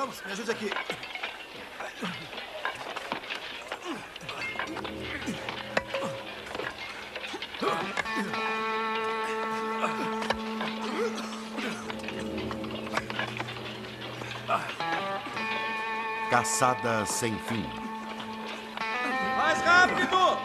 Vamos, me ajude aqui. Caçada sem fim. Mais rápido!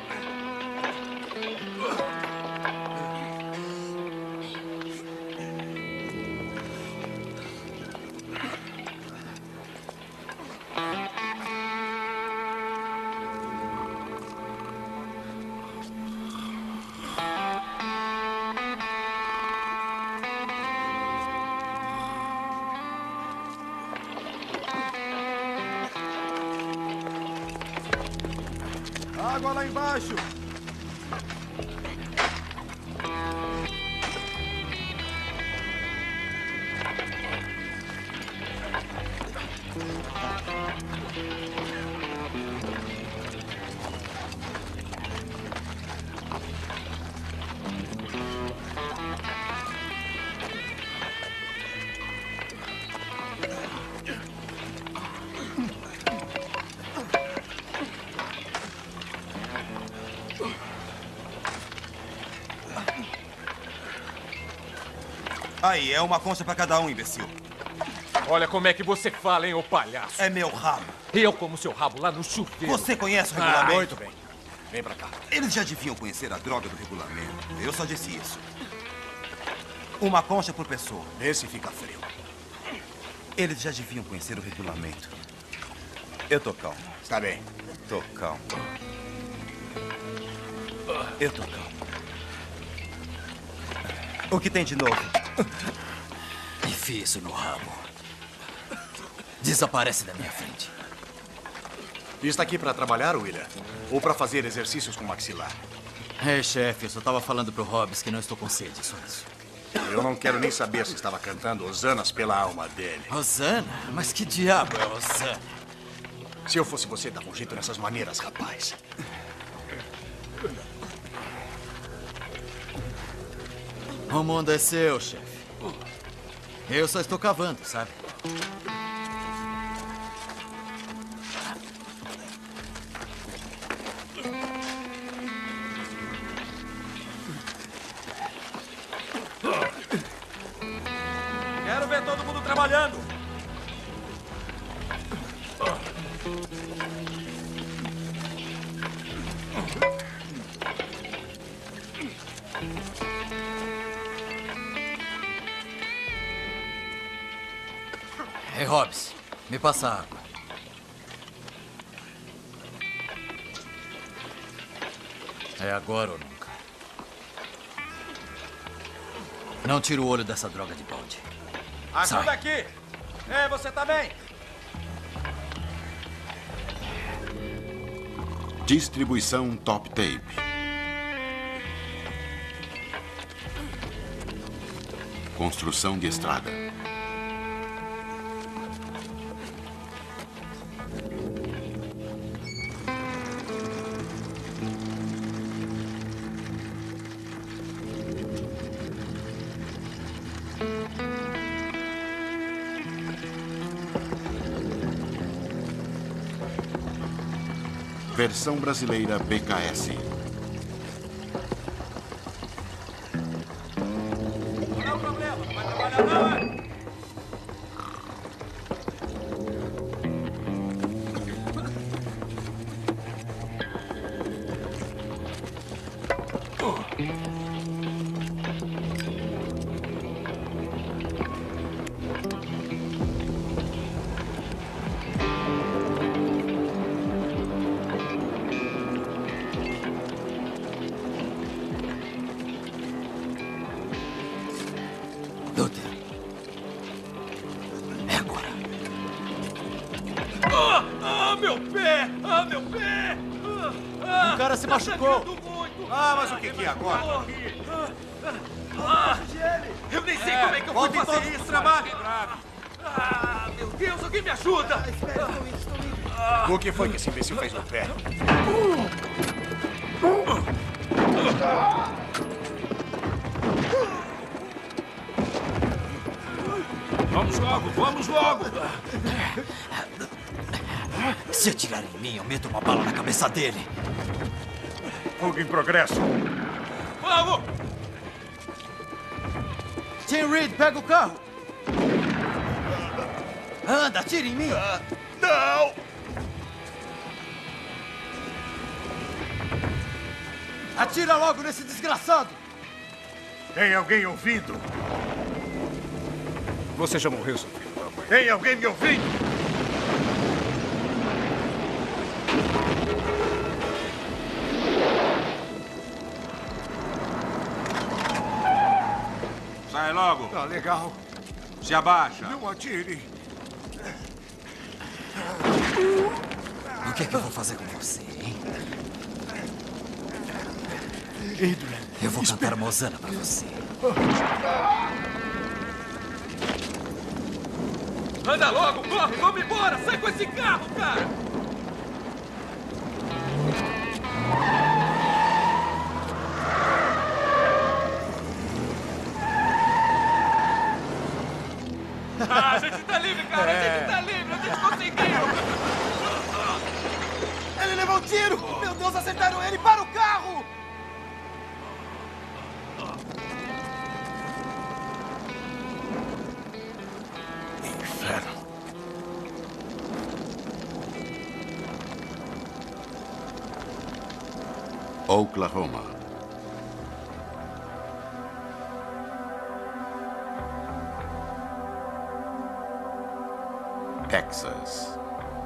Água lá embaixo! Aí, é uma concha pra cada um, imbecil. Olha como é que você fala, hein, ô palhaço. É meu rabo. Eu como seu rabo lá no chuveiro. Você conhece o regulamento? Muito bem. Vem pra cá. Eles já deviam conhecer a droga do regulamento. Eu só disse isso. Uma concha por pessoa. Esse fica frio. Eles já deviam conhecer o regulamento. Eu tô calmo. Está bem. Tô calmo. Eu tô calmo. O que tem de novo? Enfia isso no rabo. Desaparece da minha frente. Está aqui para trabalhar, William? Ou para fazer exercícios com maxilar? Chefe, eu só tava falando pro Hobbs que não estou com sede, só isso. Eu não quero nem saber se estava cantando Hosanas pela alma dele. Rosana? Mas que diabo é Rosana? Se eu fosse você, dava um jeito nessas maneiras, rapaz. O mundo é seu, chefe. Eu só estou cavando, sabe? Quero ver todo mundo trabalhando. Ei, Hobbs, me passa a água. É agora ou nunca. Não tira o olho dessa droga de balde. Ajuda Sai. aqui. Você tá bem? Distribuição Top Tape. Construção de estrada. Versão brasileira BKS. Não é o problema. Não vai trabalhar não, é? Luther. É agora. Meu pé! Meu pé! O cara se machucou. Mas o que é agora? Eu nem sei como é que eu vou fazer esse trabalho! Meu Deus, alguém me ajuda! O que foi que esse imbecil fez no pé? Vamos logo, vamos logo! Se atirarem em mim, eu meto uma bala na cabeça dele. Fuga em progresso. Vamos! Tim Reed, pega o carro! Anda, atira em mim! Não! Atira logo nesse desgraçado! Tem alguém ouvindo? Você já morreu, seu filho da mãe. Tem alguém me ouvindo? Sai logo! Tá legal. Se abaixa! Não atire. O que é que eu vou fazer com você, hein? Eu vou cantar Mozana pra você. Anda logo, corre, vamos embora! Sai com esse carro, cara! Ah, a gente tá livre, cara! A gente tá livre! A gente conseguiu! Ele levou um tiro! Meu Deus, acertaram ele! Para o carro! Inferno. Oklahoma. Texas.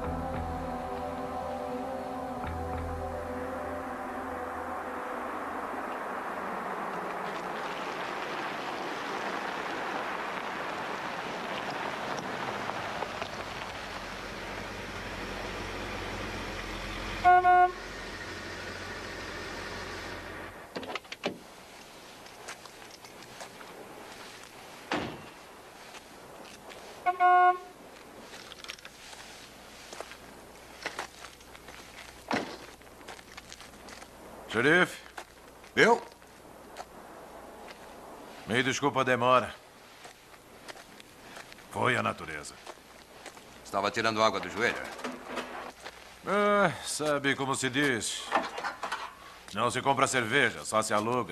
Xerife, Eu? me desculpa a demora. Foi a natureza. Estava tirando água do joelho? Sabe como se diz? Não se compra cerveja, só se aluga.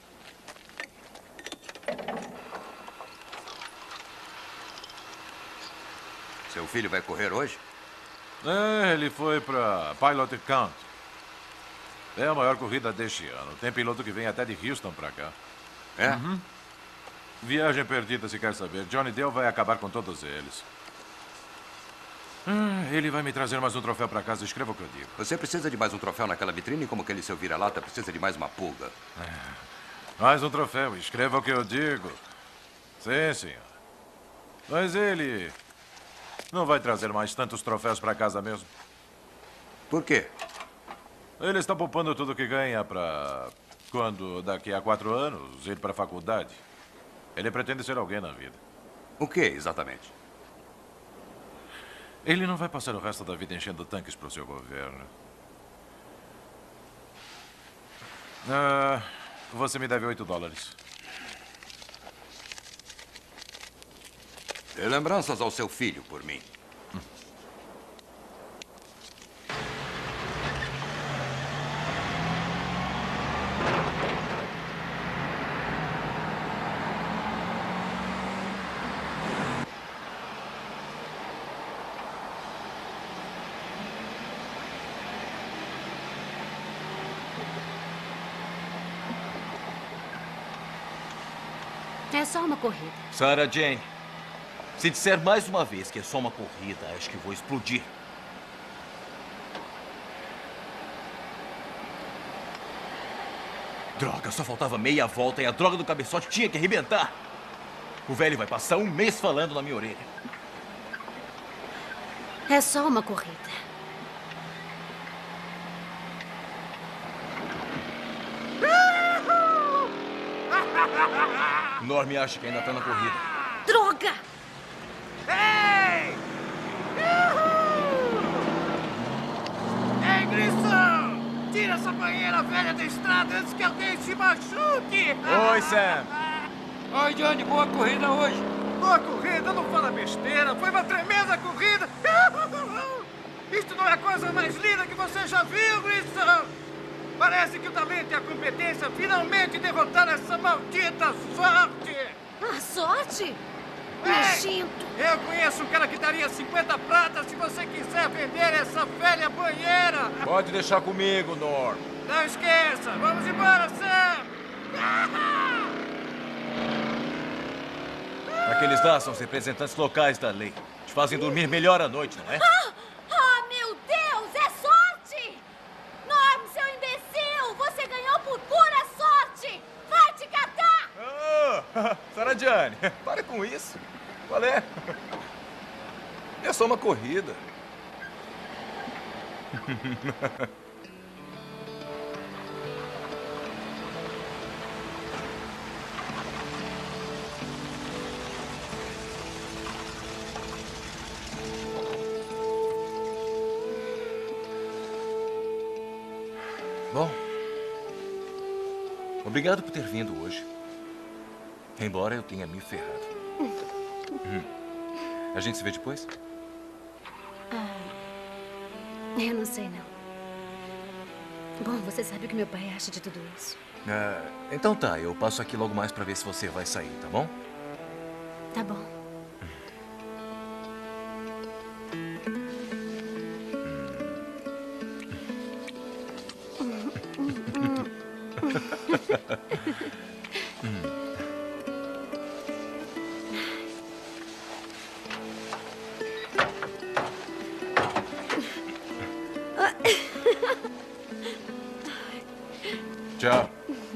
Seu filho vai correr hoje? Ele foi para Pilot Count. É a maior corrida deste ano. Tem piloto que vem até de Houston para cá. É? Viagem perdida, se quer saber. Johnny Dale vai acabar com todos eles. Ele vai me trazer mais um troféu para casa. Escreva o que eu digo. Você precisa de mais um troféu naquela vitrine, como aquele seu vira-lata precisa de mais uma pulga. Mais um troféu. Escreva o que eu digo. Sim, senhor. Mas ele não vai trazer mais tantos troféus para casa mesmo. Por quê? Ele está poupando tudo que ganha para quando, daqui a 4 anos, ir para a faculdade. Ele pretende ser alguém na vida. O que, exatamente? Ele não vai passar o resto da vida enchendo tanques para o seu governo. Você me deve $8. Dê lembranças ao seu filho por mim. É só uma corrida. Sarah Jane, se disser mais uma vez que é só uma corrida, acho que vou explodir. Droga, só faltava meia volta e a droga do cabeçote tinha que arrebentar. O velho vai passar um mês falando na minha orelha. É só uma corrida. Norm acha que ainda tá na corrida. Droga! Ei! Ei, Grissom! Tira essa banheira velha da estrada antes que alguém se machuque! Oi, Sam. Oi, Johnny. Boa corrida hoje. boa corrida, não fala besteira. Foi uma tremenda corrida. Isto não é a coisa mais linda que você já viu, Grissom. Parece que o talento e a competência finalmente derrotaram essa maldita sorte. A sorte? Ei, Nojento. eu conheço um cara que daria 50 pratas se você quiser vender essa velha banheira. Pode deixar comigo, Norm. Não esqueça. Vamos embora, Sam. Aqueles lá são os representantes locais da lei. Te fazem dormir melhor à noite, não é? Ah, meu Deus, é sorte! Norm, seu imbecil! Você ganhou por pura sorte! Vai te catar! Sarah Jane, para com isso. Qual é? É só uma corrida. Bom, obrigado por ter vindo hoje. Embora eu tenha me ferrado. A gente se vê depois? Eu não sei, não. Bom, você sabe o que meu pai acha de tudo isso. Então tá, eu passo aqui logo mais pra ver se você vai sair, tá bom? Tá bom. Tchau.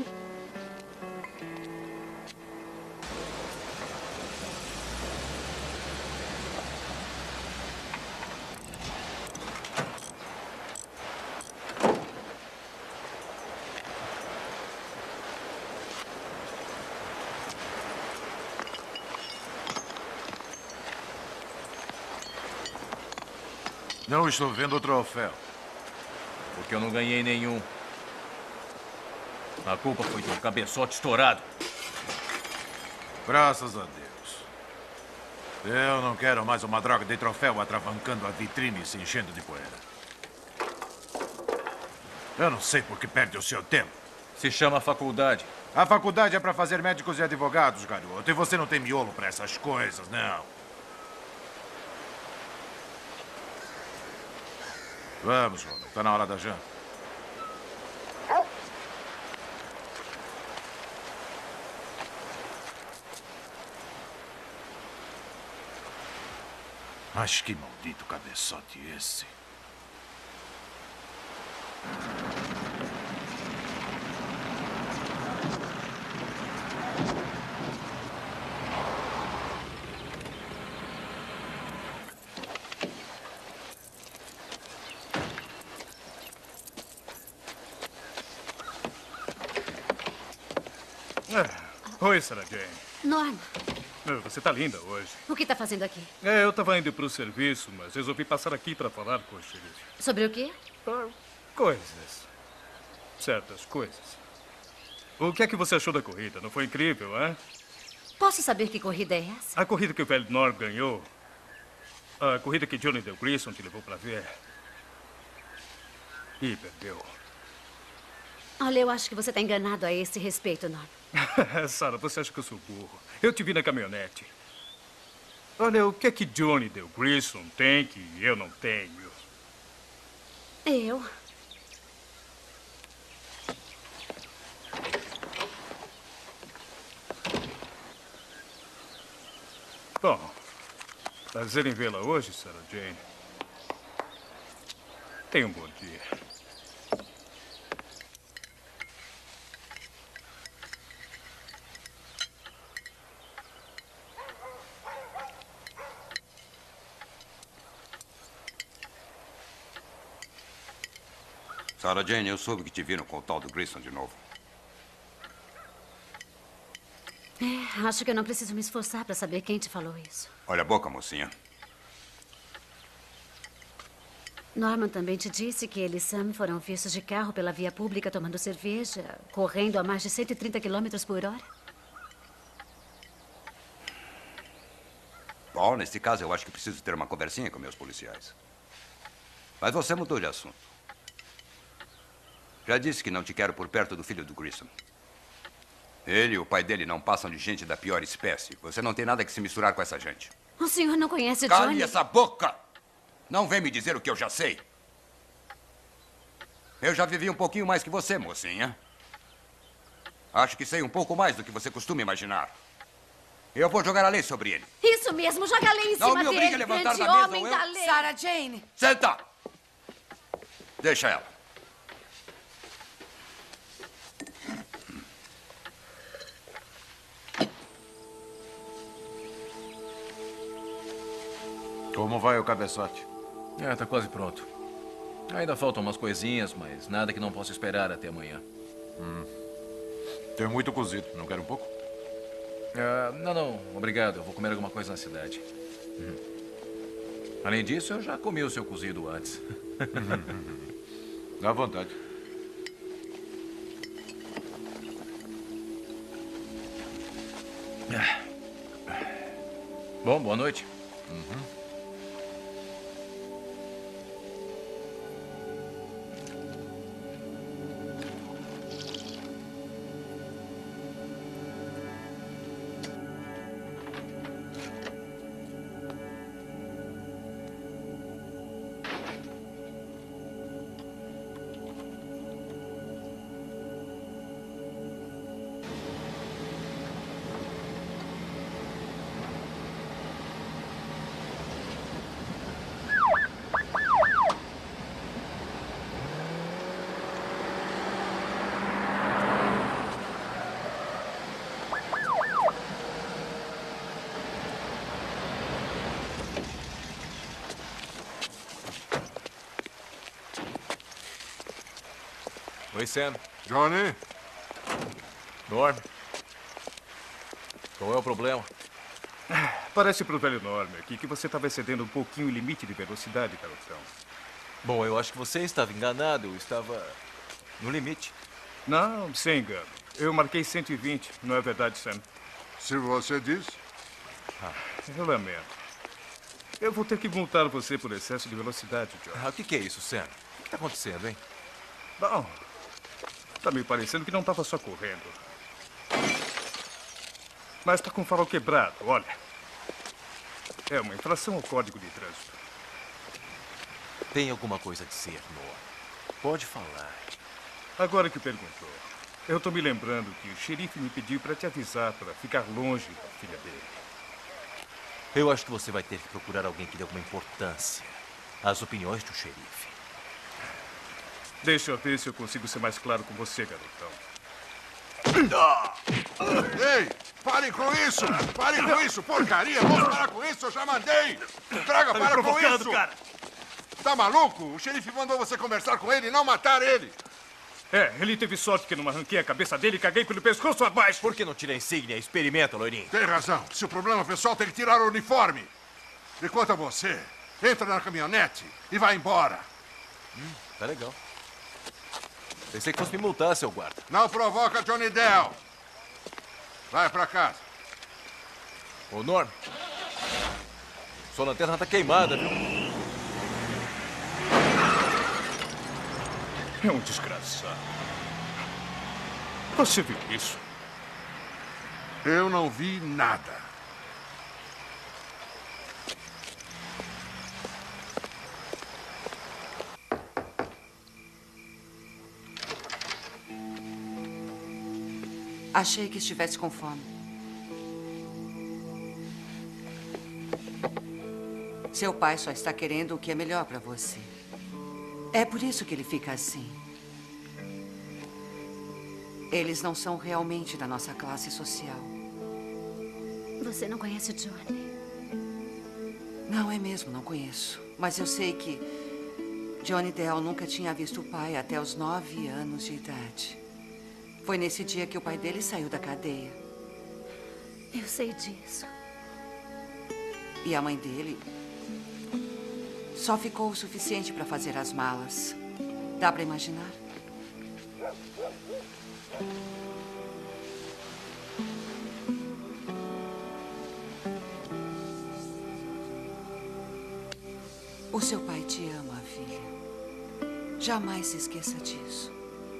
Não estou vendo o troféu. Porque eu não ganhei nenhum. A culpa foi de um cabeçote estourado. Graças a Deus. Eu não quero mais uma droga de troféu atravancando a vitrine e se enchendo de poeira. Eu não sei por que perde o seu tempo. Se chama faculdade. A faculdade é para fazer médicos e advogados, garoto. E você não tem miolo para essas coisas, não. Vamos, Ronald. Está na hora da janta. Mas que maldito cabeçote esse. Oi, Sarah Jane. Norm, Você tá linda hoje. o que está fazendo aqui? Eu tava indo pro serviço, mas resolvi passar aqui para falar com o xerife. Sobre o quê? Coisas. Certas coisas. O que é que você achou da corrida? Não foi incrível, hein? Posso saber que corrida é essa? A corrida que o velho Norm ganhou. A corrida que Johnny Del Grissom te levou para ver. E perdeu. Olha, eu acho que você está enganado a esse respeito, Norm. Sarah, você acha que eu sou burro? Eu te vi na caminhonete. Olha, o que é que Johnny Del Grissom tem que eu não tenho? Eu? Bom, prazer em vê-la hoje, Sarah Jane. Tenha um bom dia. Sarah Jane, eu soube que te viram com o tal do Grissom de novo. Acho que eu não preciso me esforçar para saber quem te falou isso. Olha a boca, mocinha. Norman também te disse que ele e Sam foram vistos de carro pela via pública tomando cerveja, correndo a mais de 130 km por hora? Bom, nesse caso, eu acho que preciso ter uma conversinha com meus policiais. Mas você mudou de assunto. Já disse que não te quero por perto do filho do Grissom. Ele e o pai dele não passam de gente da pior espécie. Você não tem nada que se misturar com essa gente. O senhor não conhece Johnny? Cale essa boca! Não vem me dizer o que eu já sei. Eu já vivi um pouquinho mais que você, mocinha. Acho que sei um pouco mais do que você costuma imaginar. Eu vou jogar a lei sobre ele. Isso mesmo, joga a lei em Não cima me dele, obrigue a levantar grande da mesa, homem ou eu- da lei. Sarah Jane. Senta! Deixa ela. Como vai o cabeçote? Tá quase pronto. Ainda faltam umas coisinhas, mas nada que não possa esperar até amanhã. Tem muito cozido. Não quer um pouco? Não. Obrigado. Eu vou comer alguma coisa na cidade. Além disso, eu já comi o seu cozido antes. Dá vontade. Bom, boa noite. Oi, Sam. Johnny? Norm. Qual é o problema? Parece pro velho Norm aqui que você estava excedendo um pouquinho o limite de velocidade, garotão. Bom, eu acho que você estava enganado. Eu estava no limite. Não, sem engano. Eu marquei 120, não é verdade, Sam? Se você diz. Eu lamento. Eu vou ter que multar você por excesso de velocidade, John. O que é isso, Sam? O que está acontecendo, hein? Bom, tá me parecendo que não estava só correndo. Mas tá com o farol quebrado, olha. É uma infração ao Código de Trânsito. Tem alguma coisa a dizer, Norm? Pode falar. Agora que perguntou, eu tô me lembrando que o xerife me pediu para te avisar para ficar longe da filha dele. Eu acho que você vai ter que procurar alguém que dê alguma importância às opiniões do xerife. Deixa eu ver se eu consigo ser mais claro com você, garotão. Ei, parem com isso! Parem com isso, porcaria! Vamos parar com isso, eu já mandei! Traga, para com isso! Cara. Tá maluco? O xerife mandou você conversar com ele e não matar ele! Ele teve sorte que não arranquei a cabeça dele e caguei pelo pescoço abaixo. Por que não tira a insígnia e experimenta, loirinho? Tem razão. Se o problema pessoal, tem que tirar o uniforme. E quanto a você, entra na caminhonete e vai embora. Tá legal. Pensei que fosse me multar, seu guarda. Não provoca Johnny Dell. Vai pra casa. Ô, Norm. Sua lanterna tá queimada, viu? É um desgraçado. Você viu isso? Eu não vi nada. Achei que estivesse com fome. Seu pai só está querendo o que é melhor para você. É por isso que ele fica assim. Eles não são realmente da nossa classe social. Você não conhece o Johnny? Não, é mesmo, não conheço. Mas eu sei que Johnny Dell nunca tinha visto o pai até os 9 anos de idade. Foi nesse dia que o pai dele saiu da cadeia. Eu sei disso. E a mãe dele só ficou o suficiente para fazer as malas. Dá para imaginar? O seu pai te ama, filha. Jamais se esqueça disso.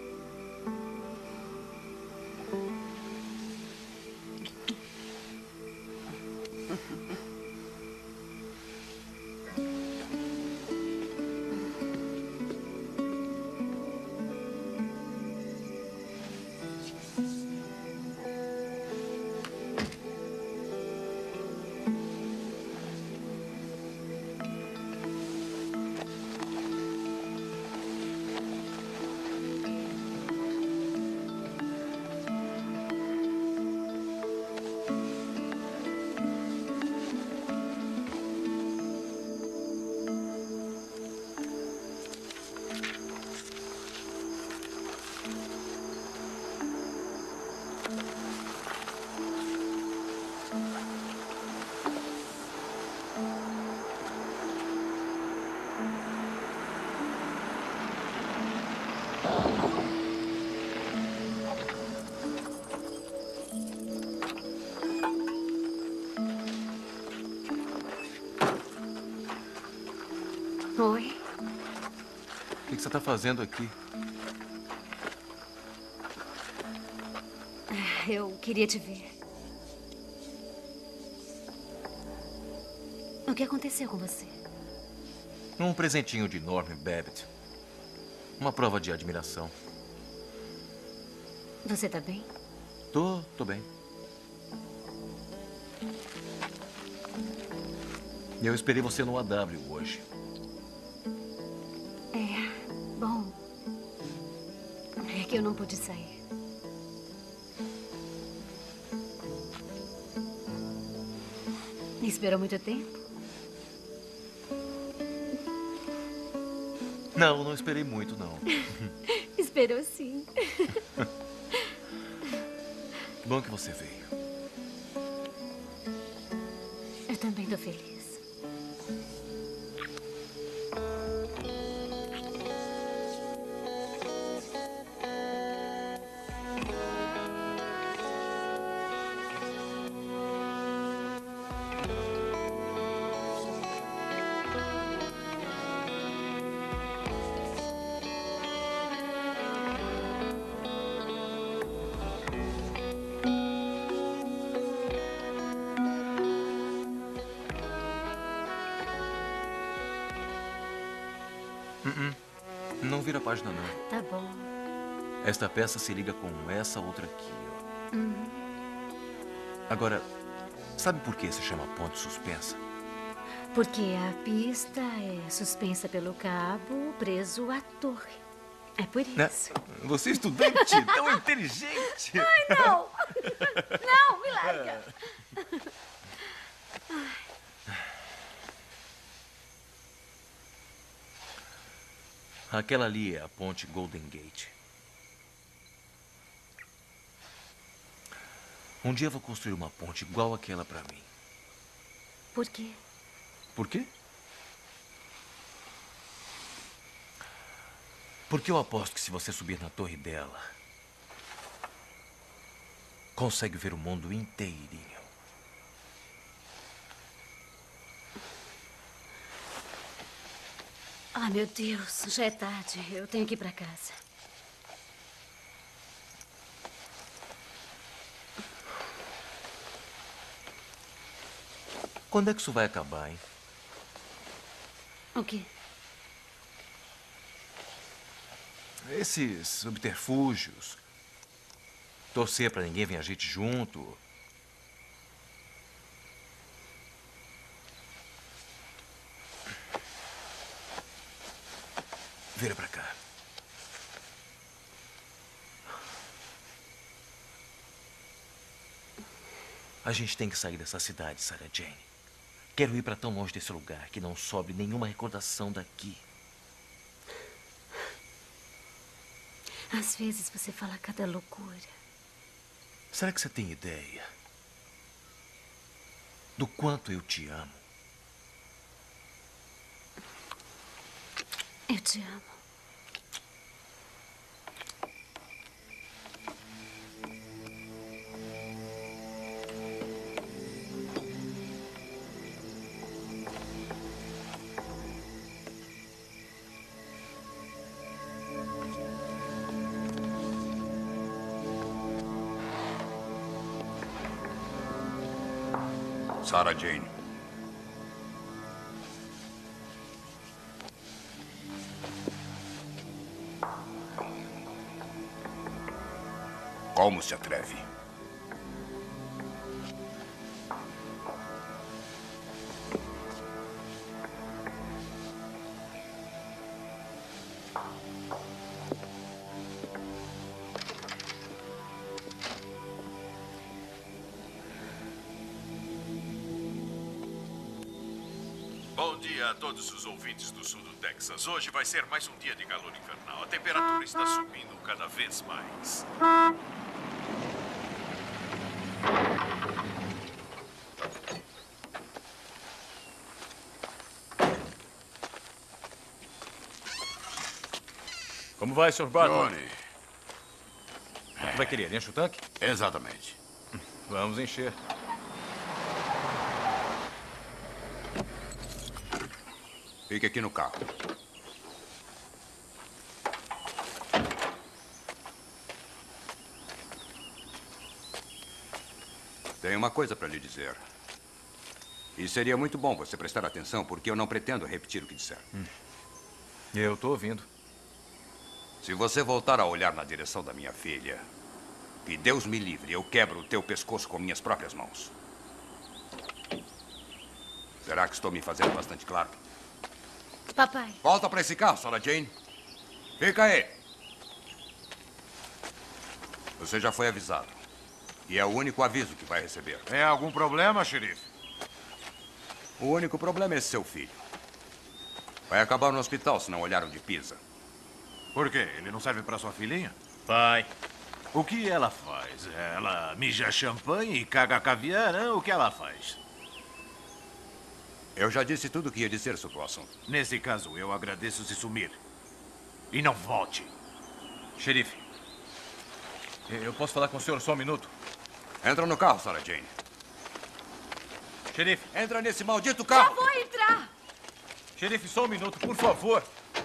Oi. O que você está fazendo aqui? Eu queria te ver. O que aconteceu com você? Um presentinho de Norman Babbitt. Uma prova de admiração. Você tá bem? Tô bem. Eu esperei você no AW hoje. Bom, é que eu não pude sair. Esperou muito tempo? Não esperei muito, não. Esperou sim. Que bom que você veio. Eu também tô feliz. Não vira a página, não. Tá bom. Esta peça se liga com essa outra aqui, ó. Agora, sabe por que se chama ponte suspensa? Porque a pista é suspensa pelo cabo preso à torre. É por isso. Você é estudante, tão inteligente. Ai, não! Não, me larga. Aquela ali é a ponte Golden Gate. Um dia eu vou construir uma ponte igual àquela para mim. Por quê? Por quê? Porque eu aposto que se você subir na torre dela, consegue ver o mundo inteirinho. Ah, meu Deus, já é tarde. Eu tenho que ir para casa. Quando é que isso vai acabar, hein? O quê? Esses subterfúgios. Torcer para ninguém vir a gente junto. Vira pra cá. A gente tem que sair dessa cidade, Sarah Jane. Quero ir para tão longe desse lugar que não sobre nenhuma recordação daqui. Às vezes você fala cada loucura. Será que você tem ideia do quanto eu te amo? Eu te amo. Sarah Jane. Como se atreve? Bom dia a todos os ouvintes do sul do Texas. Hoje vai ser mais um dia de calor infernal. A temperatura está subindo cada vez mais. Como vai, Sr. Barton? Johnny. Vai querer? Enche o tanque? Exatamente. Vamos encher. Fique aqui no carro. Tenho uma coisa para lhe dizer. E seria muito bom você prestar atenção, porque eu não pretendo repetir o que disser. Eu estou ouvindo. Se você voltar a olhar na direção da minha filha, que Deus me livre, eu quebro o teu pescoço com minhas próprias mãos. Será que estou me fazendo bastante claro? Papai. Volta para esse carro, Sarah Jane. Fica aí. Você já foi avisado. E é o único aviso que vai receber. Tem algum problema, xerife? O único problema é esse seu filho. Vai acabar no hospital se não olhar onde pisa. Por quê? Ele não serve para sua filhinha? Pai. O que ela faz? Ela mija champanhe e caga caviar, hein? O que ela faz? Eu já disse tudo o que ia dizer sobre o assunto. Nesse caso, eu agradeço se sumir. E não volte. Xerife, eu posso falar com o senhor só um minuto? Entra no carro, Sarah Jane. Xerife. Entra nesse maldito carro. Já vou entrar. Xerife, só um minuto, por favor.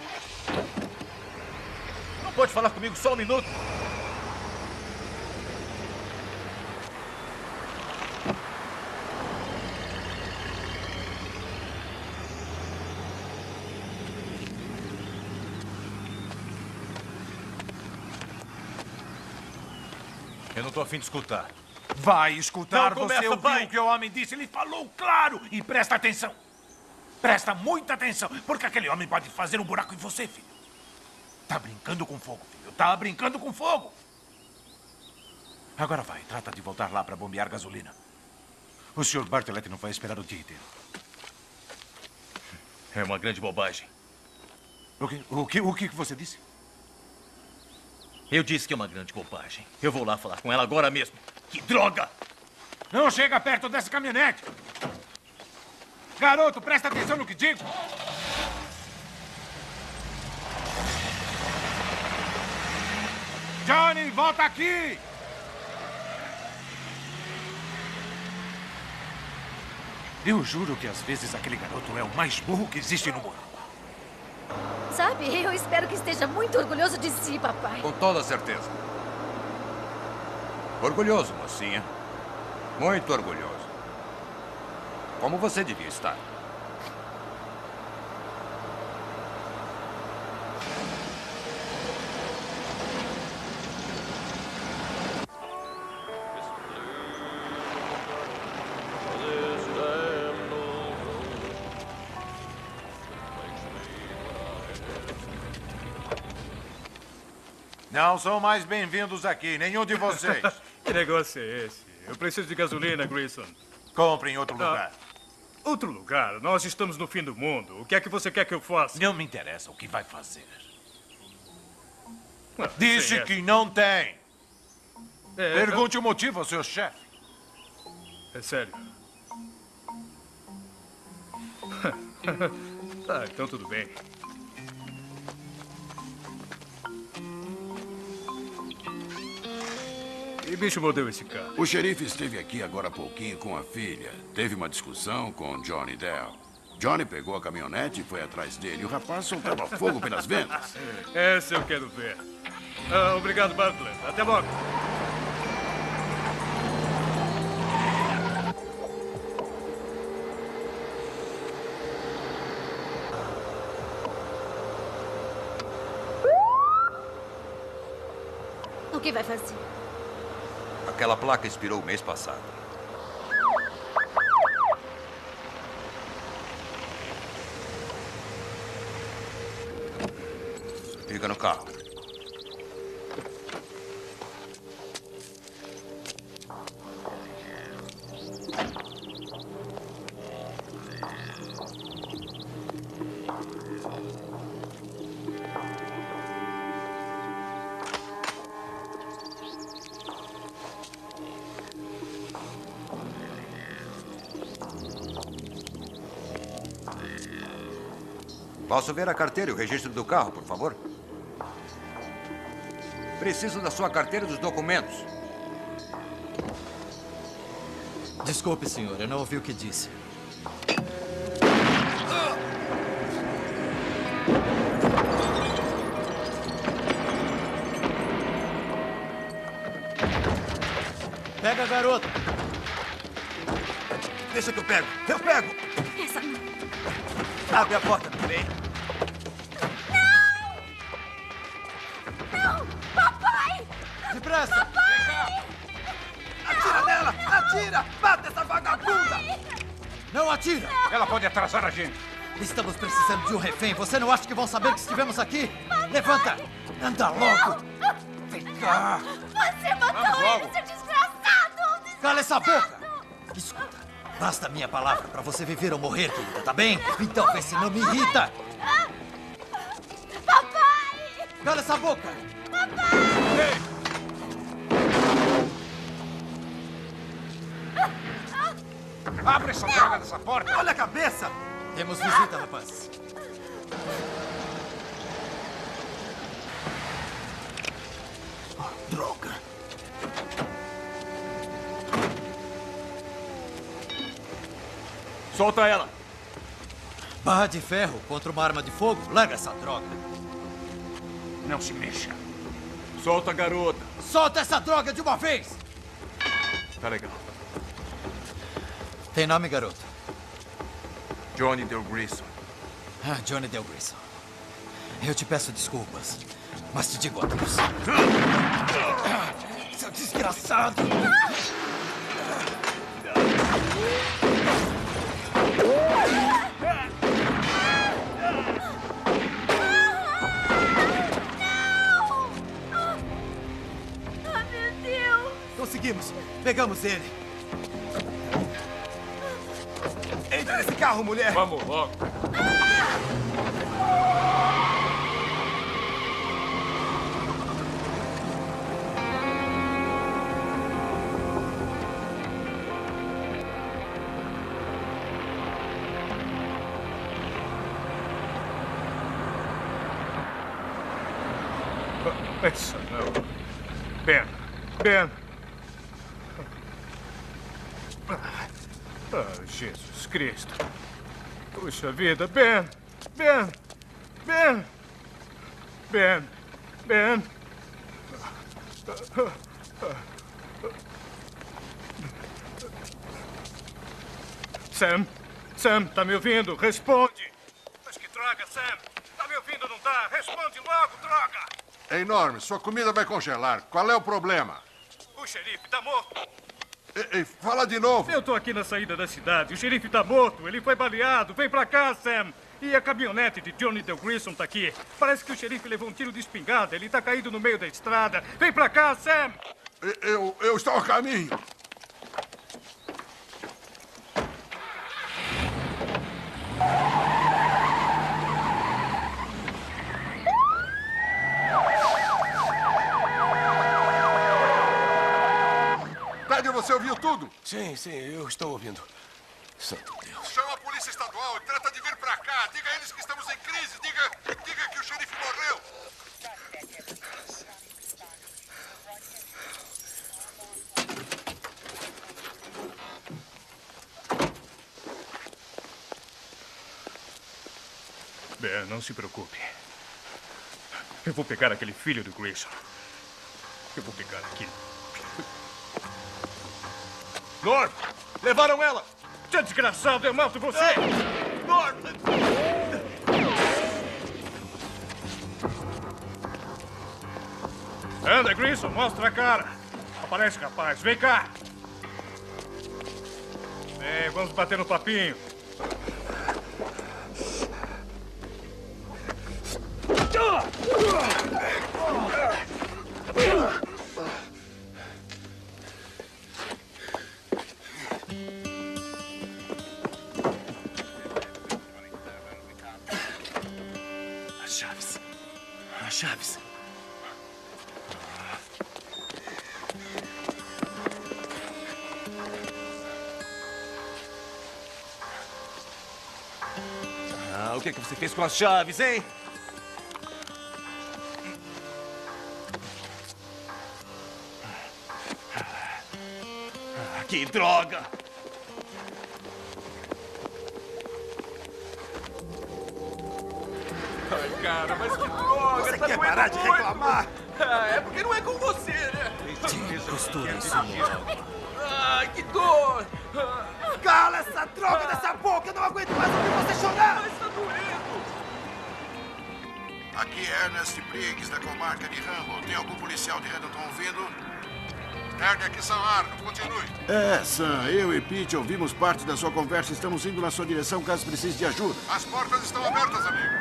Não pode falar comigo só um minuto? Eu não tô afim de escutar. Vai escutar, Não começa, você ouviu pai. o que o homem disse? Ele falou claro. E presta atenção. Presta muita atenção, porque aquele homem pode fazer um buraco em você, filho. Tá brincando com fogo, filho. Tá brincando com fogo. Agora vai, trata de voltar lá para bombear gasolina. O Sr. Bartlett não vai esperar o dia inteiro. É uma grande bobagem. O que você disse? Eu disse que é uma grande bobagem. Eu vou lá falar com ela agora mesmo. Que droga! Não chega perto dessa caminhonete. Garoto, presta atenção no que digo. Johnny, volta aqui! Eu juro que às vezes aquele garoto é o mais burro que existe no mundo. Sabe, eu espero que esteja muito orgulhoso de si, papai. Com toda certeza. Orgulhoso, mocinha. Muito orgulhoso. Como você devia estar. Não são mais bem-vindos aqui, nenhum de vocês. Que negócio é esse? Eu preciso de gasolina, Grayson. Compre em outro lugar. Outro lugar? Nós estamos no fim do mundo. O que é que você quer que eu faça? Não me interessa o que vai fazer. Ah, Disse sem que não tem. Pergunte eu- o motivo ao seu chefe. É sério. Tá, então tudo bem. Que bicho mordeu esse carro? O xerife esteve aqui agora há pouquinho com a filha. Teve uma discussão com Johnny Dell. Johnny pegou a caminhonete e foi atrás dele. O rapaz soltava fogo pelas ventas. Essa eu quero ver. Ah, obrigado, Bartlett. Até logo. que vai fazer? Aquela placa expirou o mês passado. Fica no carro. Posso ver a carteira e o registro do carro, por favor? Preciso da sua carteira e dos documentos. Desculpe, senhor. Eu não ouvi o que disse. Pega a garota. Deixa que eu pego. Eu pego. Essa não. Abre a porta também. Não! Papai! Depressa! Papai! Atira nela! Atira! Mata essa vagabunda! Não atira! Ela pode atrasar a gente. Estamos precisando de um refém. Você não acha que vão saber que estivemos aqui? Levanta! Anda logo! Vem cá! Você matou ele, seu desgraçado! Cala essa boca! Escuta, basta a minha palavra pra você viver ou morrer, querida, tá bem? Então vê se não me irrita! Papai! Cala essa boca! Papai! Ei! Abre essa droga dessa porta! Olha a cabeça! Temos visita, rapaz. Droga! Solta ela! Barra de ferro contra uma arma de fogo? Larga essa droga! Não se mexa. Solta a garota! Solta essa droga de uma vez! Tá legal. Tem nome, garoto? Johnny Del Grayson. Ah, Johnny Del Grayson. Eu te peço desculpas, mas te digo adeus. Seu desgraçado! Ah, meu Deus! Conseguimos! Pegamos ele! Entra nesse carro, mulher! Vamos logo! Essa não. Ben! Ben! Ah, Jesus Cristo! Puxa vida, Ben! Ben! Ben! Ben! Ben! Sam! Sam, tá me ouvindo? Responde! Mas que droga, Sam! Tá me ouvindo, não tá? Responde logo, droga! É enorme. Sua comida vai congelar. Qual é o problema? O xerife tá morto! Ei, fala de novo. Eu tô aqui na saída da cidade. O xerife tá morto. Ele foi baleado. Vem pra cá, Sam. E a caminhonete de Johnny Del Grayson tá aqui. Parece que o xerife levou um tiro de espingarda. Ele tá caído no meio da estrada. Vem pra cá, Sam. Eu estou a caminho. Ted, você ouviu tudo? Sim, eu estou ouvindo. Santo Deus. Chama a polícia estadual e trata de vir pra cá. Diga a eles que estamos em crise. Diga que o xerife morreu. Ben, não se preocupe. Eu vou pegar aquele filho do Grayson. Eu vou pegar aquele... Norm! Levaram ela! Seu desgraçado, eu mato você! Norm! Anda, Grissom, mostra a cara. Aparece, rapaz. Vem cá. Vem, vamos bater no papinho. As chaves. As chaves. O que você fez com as chaves, hein? Que droga! Ai, cara, mas que droga! Você tá quer doendo parar de muito. reclamar? É porque não é com você, né? Costura isso logo. Ai, que dor! Cala essa droga dessa boca! Eu não aguento mais ouvir você chorar! Mas tá doendo! Aqui é Ernest Briggs, da comarca de Rumble. Tem algum policial de Redonton ouvindo? Erd, aqui Sam Arno. Continue. Sam, eu e Pete ouvimos parte da sua conversa. Estamos indo na sua direção caso precise de ajuda. As portas estão abertas, amigo.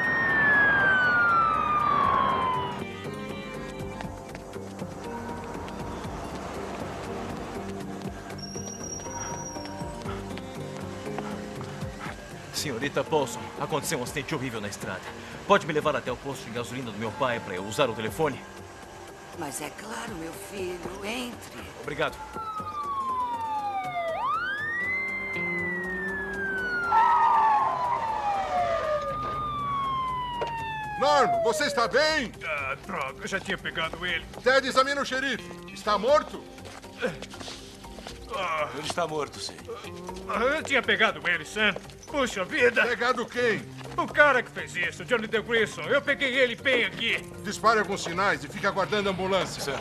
Senhorita Paulson, aconteceu um acidente horrível na estrada. Pode me levar até o posto de gasolina do meu pai para eu usar o telefone? Mas é claro, meu filho. Entre. Obrigado. Norm, você está bem? Ah, droga, eu já tinha pegado ele. Ted, examina o xerife. Está morto? Ele está morto, sim. Eu tinha pegado ele, Sam. Puxa vida. Pegado quem? O cara que fez isso, Johnny Del Grissom. Eu peguei ele bem aqui. Dispare alguns sinais e fique aguardando a ambulância. Certo.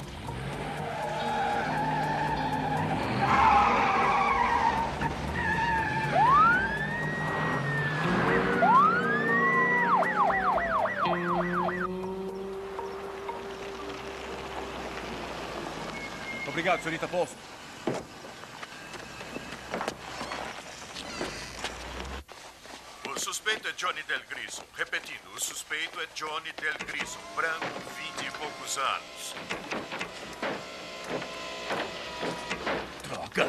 Obrigado, senhorita Paulson. O suspeito é Johnny Del Grissom. Repetindo, o suspeito é Johnny Del Grissom. Branco, 20 e poucos anos. Droga!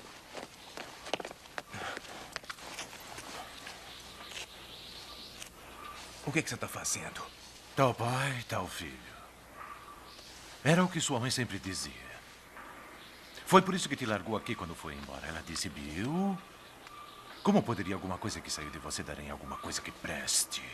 O que você está fazendo? Tal pai, tal filho. Era o que sua mãe sempre dizia. Foi por isso que te largou aqui quando foi embora. Ela disse, Bill, como poderia alguma coisa que saiu de você dar em alguma coisa que preste?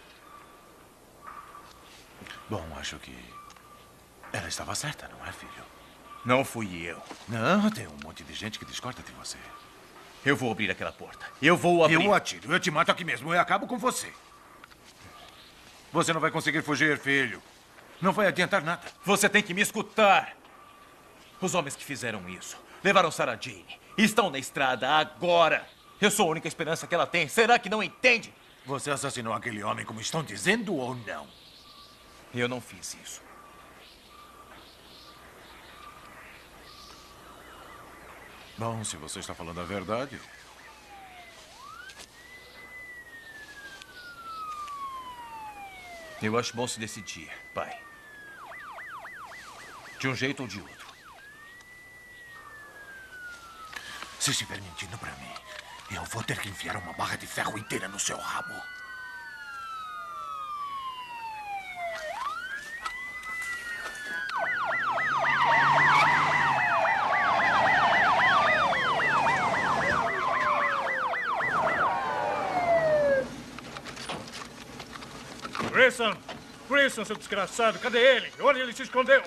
Bom, acho que ela estava certa, não é, filho? Não fui eu. Não, tem um monte de gente que discorda de você. Eu vou abrir aquela porta. Eu vou abrir. Eu atiro, eu te mato aqui mesmo, eu acabo com você. Você não vai conseguir fugir, filho. Não vai adiantar nada. Você tem que me escutar. Os homens que fizeram isso levaram Sarah Jane. Estão na estrada agora. Eu sou a única esperança que ela tem. Será que não entende? Você assassinou aquele homem como estão dizendo ou não? Eu não fiz isso. Bom, se você está falando a verdade. Eu acho bom se decidir, pai. De um jeito ou de outro. Se estiver mentindo para mim, eu vou ter que enfiar uma barra de ferro inteira no seu rabo. Grissom! Grissom, seu desgraçado, cadê ele? Onde ele se escondeu?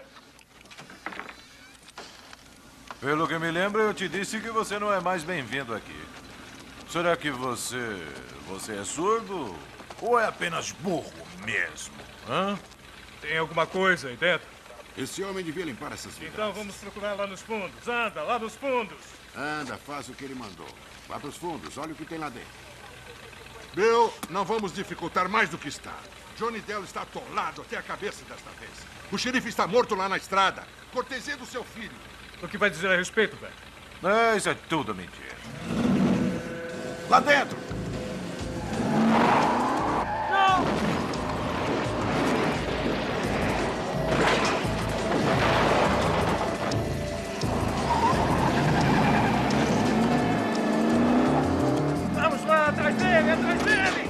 Pelo que me lembro, eu te disse que você não é mais bem-vindo aqui. Será que você é surdo ou é apenas burro mesmo? Hã? Tem alguma coisa aí dentro? Esse homem devia limpar essas vidas. Então vamos procurar lá nos fundos. Anda, lá nos fundos. Anda, faz o que ele mandou. Vá para os fundos, olha o que tem lá dentro. Bill, não vamos dificultar mais do que está. Johnny Dell está atolado até a cabeça desta vez. O xerife está morto lá na estrada. Cortesia do seu filho. O que vai dizer a respeito, velho? Isso é tudo mentira. Lá dentro! Não! Vamos lá, atrás dele, atrás dele!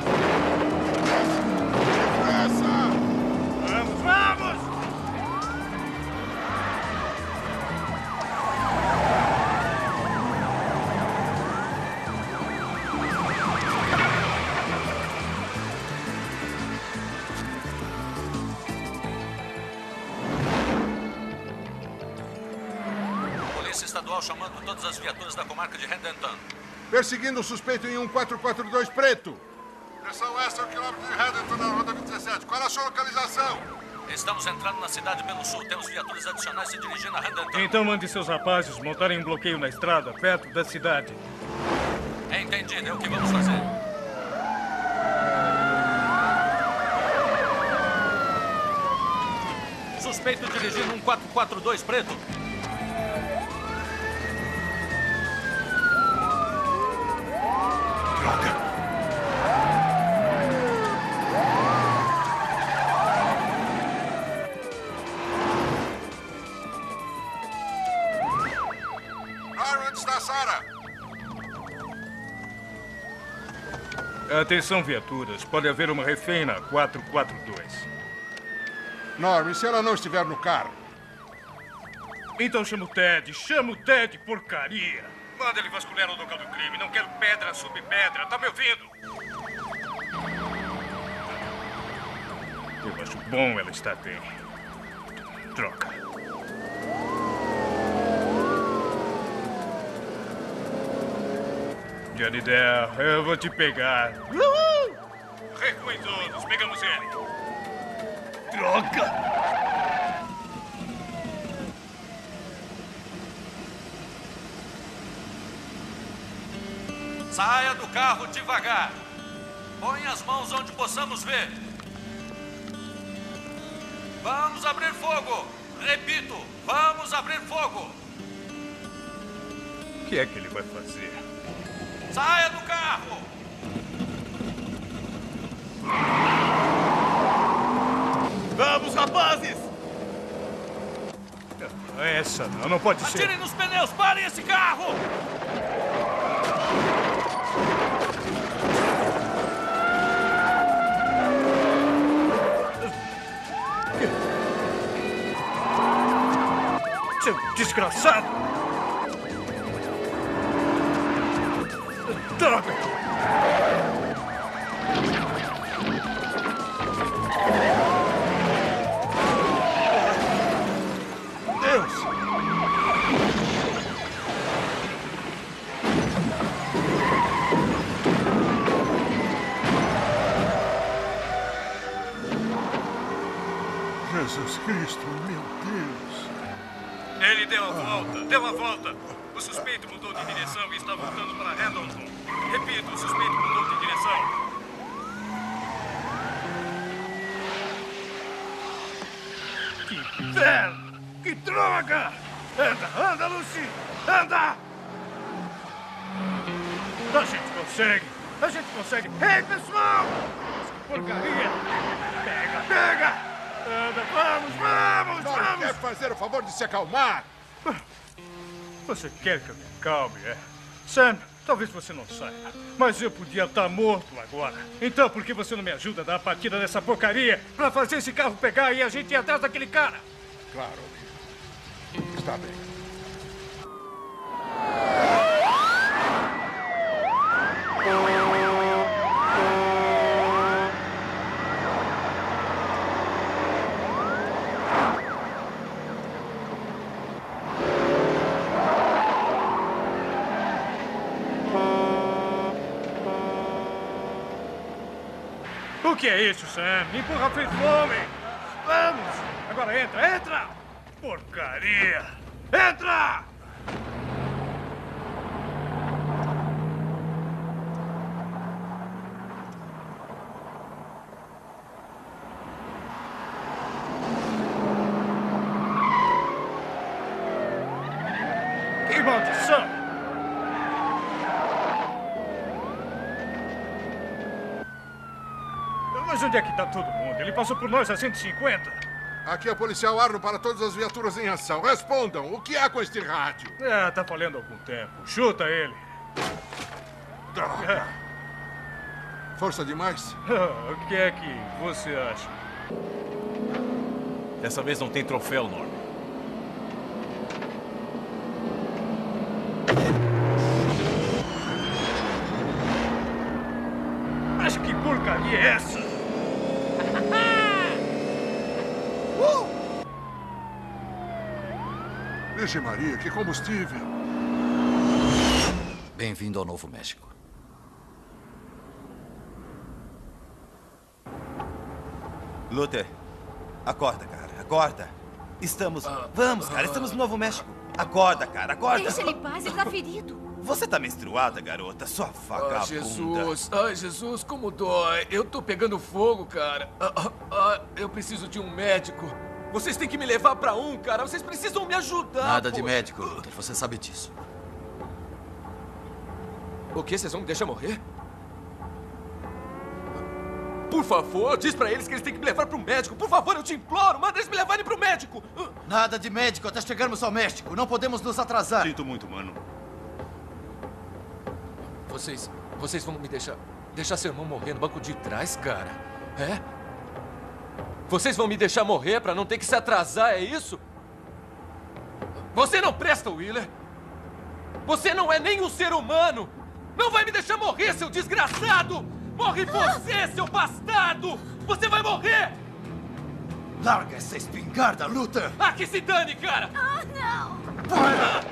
Vamos, vamos! Polícia Estadual chamando todas as viaturas da comarca de Henderson. Perseguindo o suspeito em um 442 preto. Direção essa, quilômetro de Henderson, na rodovia 17. Qual é a sua localização? Estamos entrando na cidade pelo sul. Temos viaturas adicionais se dirigindo a Henderson. Então mande seus rapazes montarem um bloqueio na estrada, perto da cidade. Entendido, é o que vamos fazer. Suspeito dirigindo um 442 preto. Onde está Sarah? Atenção, viaturas. Pode haver uma refém na 442. Norm, e se ela não estiver no carro? Então chama o Ted. Chama o Ted, porcaria. Manda ele vasculhar o local do crime. Não quero pedra sobre pedra. Tá me ouvindo? Eu acho bom ela estar bem. Troca. Johnny Dell, eu vou te pegar. Uhul! Recuem todos, pegamos ele. Droga! Saia do carro devagar. Põe as mãos onde possamos ver. Vamos abrir fogo. Repito, vamos abrir fogo. O que é que ele vai fazer? Saia do carro! Vamos, rapazes! Essa não pode ser. Atirem nos pneus, parem esse carro! Seu desgraçado! Droga! Deus! Jesus Cristo, meu Deus! Ele deu a volta, deu a volta. O suspeito mudou de direção e está voltando para Henderson. Repito, o suspeito mudou de direção. Que inferno! Que droga! Anda, anda, Lucy! Anda! A gente consegue! A gente consegue! Ei, pessoal! Que porcaria! Pega, pega! Anda, vamos, vamos, Não vamos! quer fazer o favor de se acalmar? Você quer que eu me acalme, é? Sam, talvez você não saiba, mas eu podia estar morto agora. Então, por que você não me ajuda a dar a partida dessa porcaria pra fazer esse carro pegar e a gente ir atrás daquele cara? Claro. Está bem. O que é isso, Sam? Empurra a frente do homem! Vamos! Agora entra, entra! Porcaria! Entra! Que maldição! Mas onde é que está todo mundo? Ele passou por nós a 150. Aqui é o policial Arno para todas as viaturas em ação. Respondam, o que há com este rádio? Tá falhando há algum tempo. Chuta ele. Droga. Força demais? O que é que você acha? Dessa vez não tem troféu, Norman. Mas que porcaria é essa? Vixe Maria, que combustível. Bem-vindo ao Novo México. Luther, acorda, cara. Acorda. Estamos... Vamos, cara. Estamos no Novo México. Acorda, cara. Acorda. Deixa ele em paz, ele tá ferido. Você tá menstruada, garota. Sua vagabunda. Jesus. Ai, Jesus, como dói. Eu tô pegando fogo, cara. Eu preciso de um médico. Vocês têm que me levar pra um, cara. Vocês precisam me ajudar. Nada de médico, Luther. Você sabe disso. O quê? Vocês vão me deixar morrer? Por favor, diz pra eles que eles têm que me levar pro médico. Por favor, eu te imploro. Manda eles me levarem pro médico. Nada de médico até chegarmos ao México. Não podemos nos atrasar. Sinto muito, mano. Vocês vão me deixar seu irmão morrer no banco de trás, cara? É? Vocês vão me deixar morrer pra não ter que se atrasar, é isso? Você não presta, Wheeler. Você não é nem um ser humano. Não vai me deixar morrer, seu desgraçado! Morre você, seu bastardo! Você vai morrer! Larga essa espingarda, Luther! Ah, que se dane, cara! Ah, não! Para!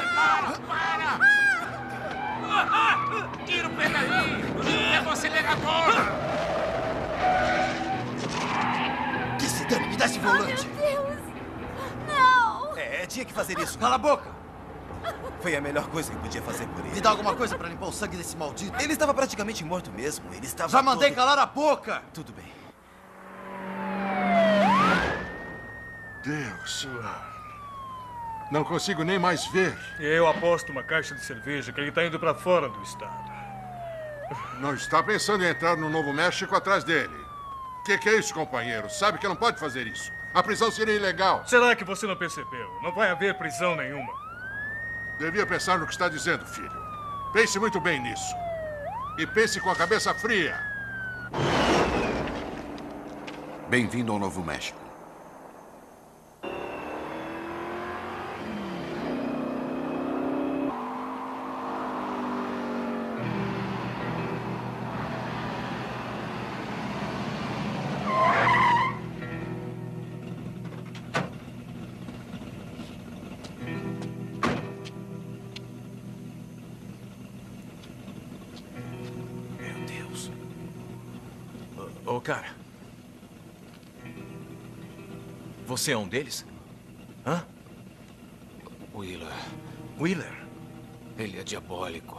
Tira o pé daí! É o acelerador! Que se dane, me dá esse volante! Oh, meu Deus! Não! Tinha que fazer isso. Cala a boca! Foi a melhor coisa que podia fazer por ele. Me dá alguma coisa pra limpar o sangue desse maldito. Ele estava praticamente morto mesmo. Ele estava Já mandei calar a boca! Tudo bem. Deus. Não consigo nem mais ver. Eu aposto uma caixa de cerveja que ele está indo para fora do estado. Não está pensando em entrar no Novo México atrás dele. Que é isso, companheiro? Sabe que não pode fazer isso. A prisão seria ilegal. Será que você não percebeu? Não vai haver prisão nenhuma. Devia pensar no que está dizendo, filho. Pense muito bem nisso. E pense com a cabeça fria. Bem-vindo ao Novo México. Ô, cara. Você é um deles? Hã? Wheeler. Wheeler? Ele é diabólico.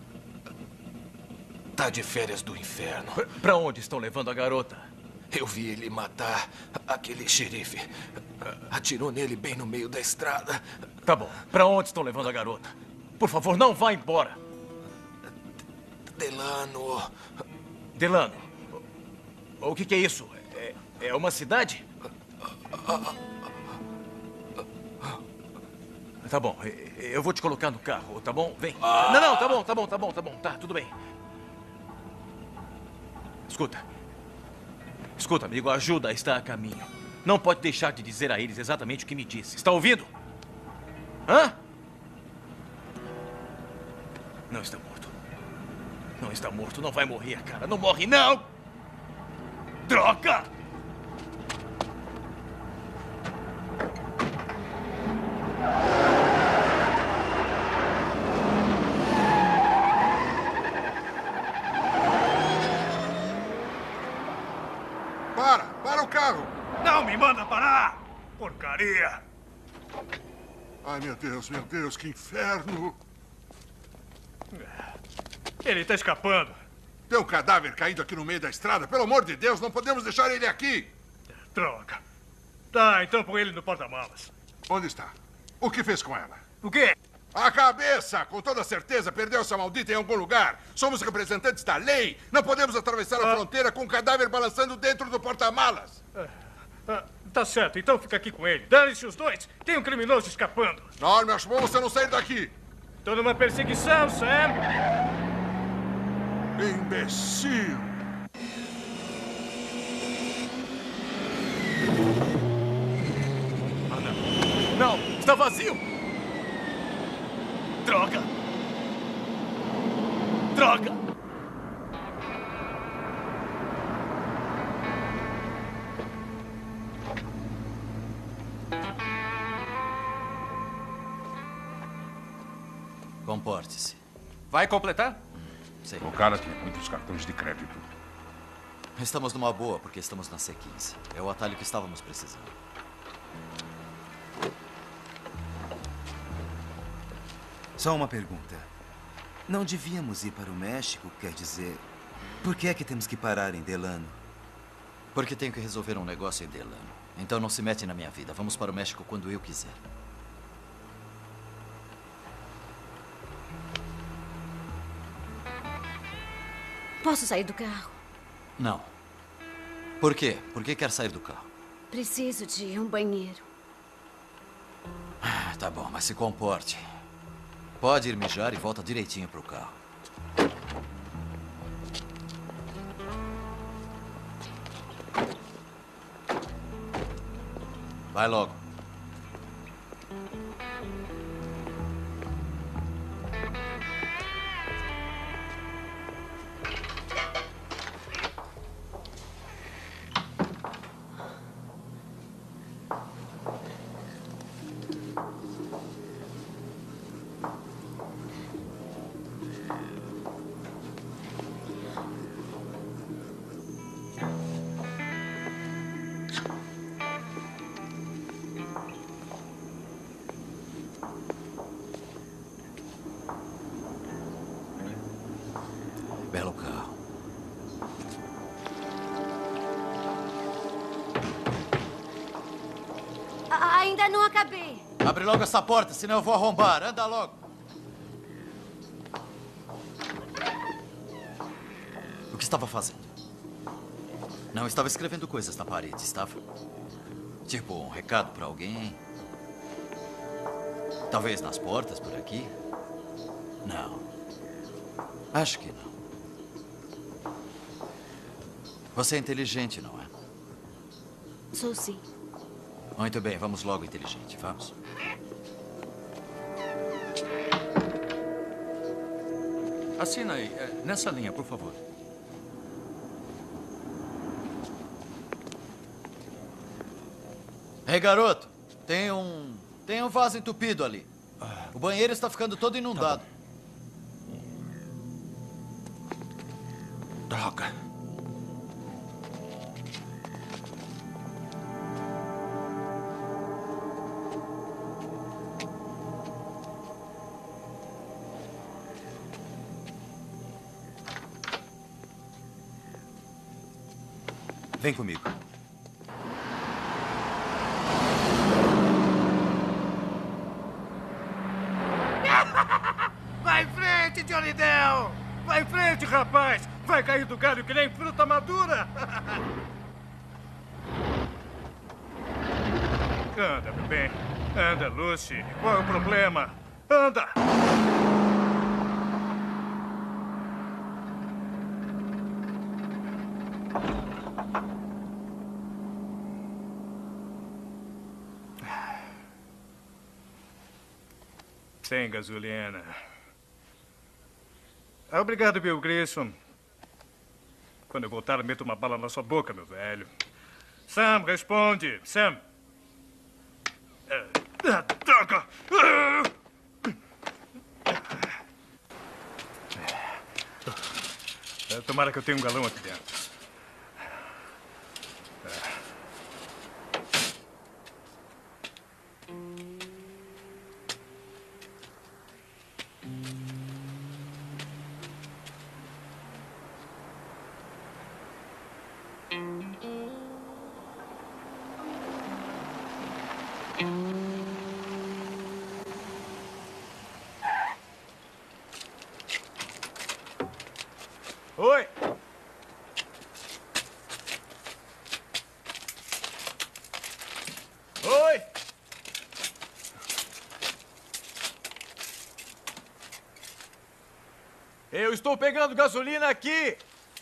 Tá de férias do inferno. Pra onde estão levando a garota? Eu vi ele matar aquele xerife. Atirou nele bem no meio da estrada. Tá bom. Pra onde estão levando a garota? Por favor, não vá embora. Delano. Delano. O que é isso? É uma cidade? Tá bom, eu vou te colocar no carro, tá bom? Vem. Não, tá bom. Tá, tudo bem. Escuta, amigo, a ajuda está a caminho. Não pode deixar de dizer a eles exatamente o que me disse. Está ouvindo? Hã? Não está morto. Não está morto, não vai morrer, cara. Não morre, não! Droga! Para o carro! Não me manda parar! Porcaria! Ai, meu Deus, que inferno! Ele está escapando. Tem um cadáver caído aqui no meio da estrada. Pelo amor de Deus, não podemos deixar ele aqui. Droga. Tá, então põe ele no porta-malas. Onde está? O que fez com ela? O quê? A cabeça! Com toda certeza, perdeu essa maldita em algum lugar. Somos representantes da lei. Não podemos atravessar a fronteira com um cadáver balançando dentro do porta-malas. Tá certo, então fica aqui com ele. Dane-se os dois. Tem um criminoso escapando. Norm, acho bom você não sair daqui. Tô numa perseguição, Sam. Imbecil! Não, está vazio! Droga! Droga! Comporte-se. Vai completar? Sim. O cara tinha muitos cartões de crédito. Estamos numa boa, porque estamos na C15. É o atalho que estávamos precisando. Só uma pergunta. Não devíamos ir para o México? Quer dizer, por que é que temos que parar em Delano? Porque tenho que resolver um negócio em Delano. Então não se mete na minha vida. Vamos para o México quando eu quiser. Posso sair do carro? Não. Por quê? Por que quer sair do carro? Preciso de um banheiro. Tá bom, mas se comporte. Pode ir mijar e volta direitinho pro carro. Vai logo. Belo carro. Ainda não acabei. Abre logo essa porta, senão eu vou arrombar. Anda logo. O que estava fazendo? Não estava escrevendo coisas na parede, estava? Tipo, um recado para alguém? Talvez nas portas por aqui? Não. Acho que não. Você é inteligente, não é? Sou sim. Muito bem, vamos logo, inteligente. Vamos. Assina aí, nessa linha, por favor. Ei, garoto. Tem um vaso entupido ali. O banheiro está ficando todo inundado. Droga. Vem comigo. Vai em frente, Johnny Dell! Vai em frente, rapaz! Vai cair do galho que nem fruta madura! Anda, meu bem. Anda, Lucy. Qual é o problema? Anda! Sem gasolina. Obrigado, Bill Grissom. Quando eu voltar, eu meto uma bala na sua boca, meu velho. Sam, responde. Sam. Droga! Tomara que eu tenha um galão aqui dentro. Oi. Oi. Eu estou pegando gasolina aqui.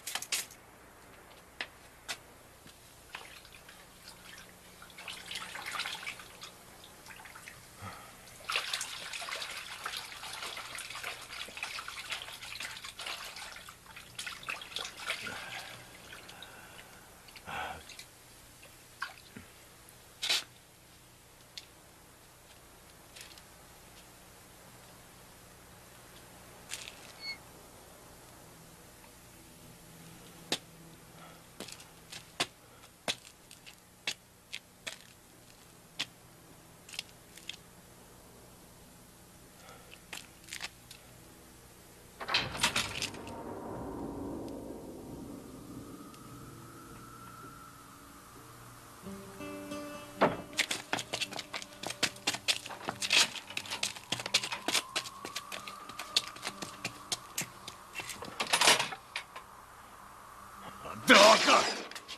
Droga!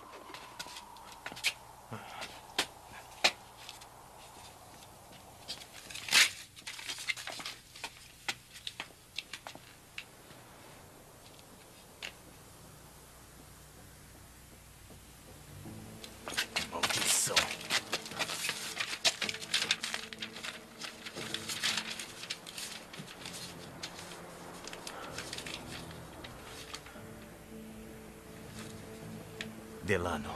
Maldição. Delano.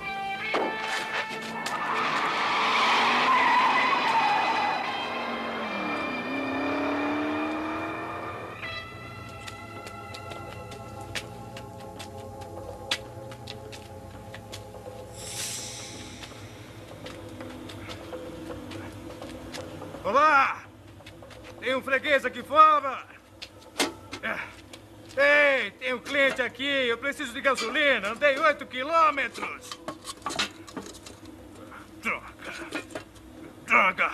Olá! Tem um freguês aqui fora? Ei, tem um cliente aqui. Eu preciso de gasolina. Andei 8 quilômetros. Droga.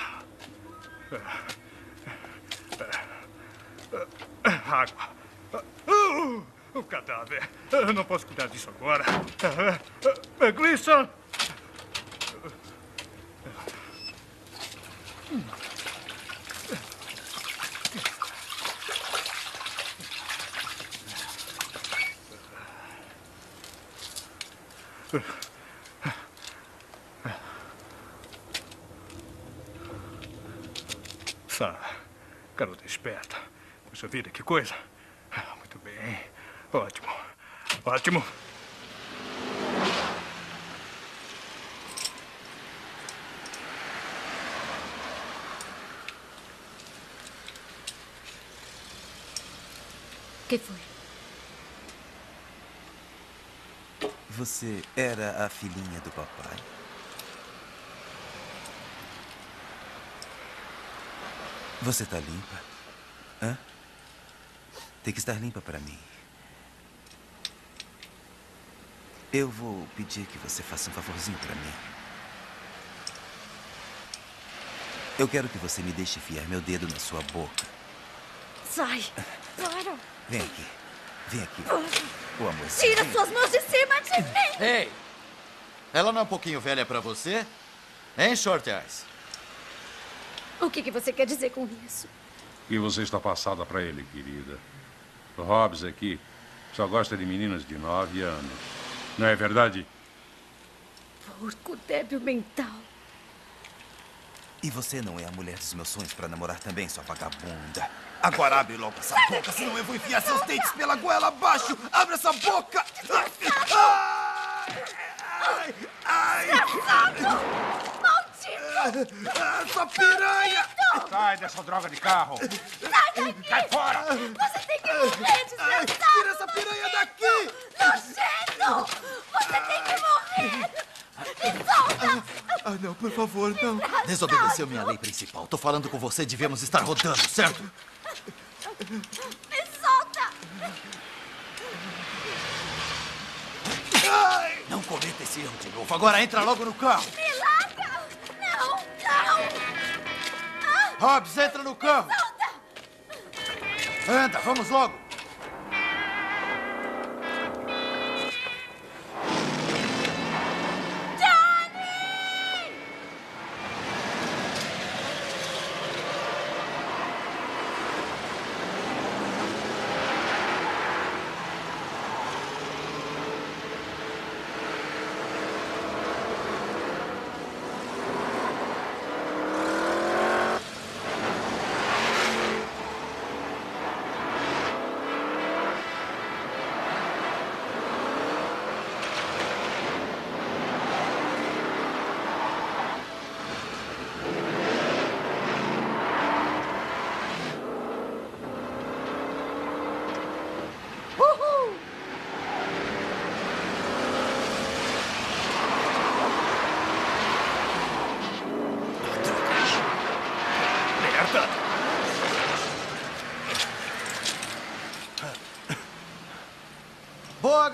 Água. O cadáver. Eu não posso cuidar disso agora. Gleason. Garota esperta. Puxa vida, que coisa. Muito bem. Ótimo. Ótimo. O que foi? Você era a filhinha do papai? Você tá limpa? Hã? Tem que estar limpa para mim. Eu vou pedir que você faça um favorzinho para mim. Eu quero que você me deixe enfiar meu dedo na sua boca. Sai! Para! Vem aqui. Vem aqui. O amorzinho. Tira vem. suas mãos de cima de mim! Ei! Ela não é um pouquinho velha pra você? Hein, Short Eyes? O que você quer dizer com isso? E você está passada para ele, querida. O Hobbs aqui só gosta de meninas de 9 anos. Não é verdade? Porco débil mental. E você não é a mulher dos meus sonhos para namorar também, sua vagabunda. Agora abre logo essa boca, senão eu vou enfiar seus dentes pela goela abaixo. Abre essa boca! Ai! Ai! Maldito! Sua piranha! Sai dessa droga de carro! Sai daqui! Cai fora! Você tem que morrer, desgraçado! Tira essa piranha daqui! Nojento! Você tem que morrer! Me solta! Ah, não, por favor, não. Desobedeceu minha lei principal. Tô falando com você, devemos estar rodando, certo? Me solta! Não cometa esse erro de novo. Agora entra logo no carro. Me larga! Não! Não! Hobbs, entra no carro. Solta! Anda, vamos logo.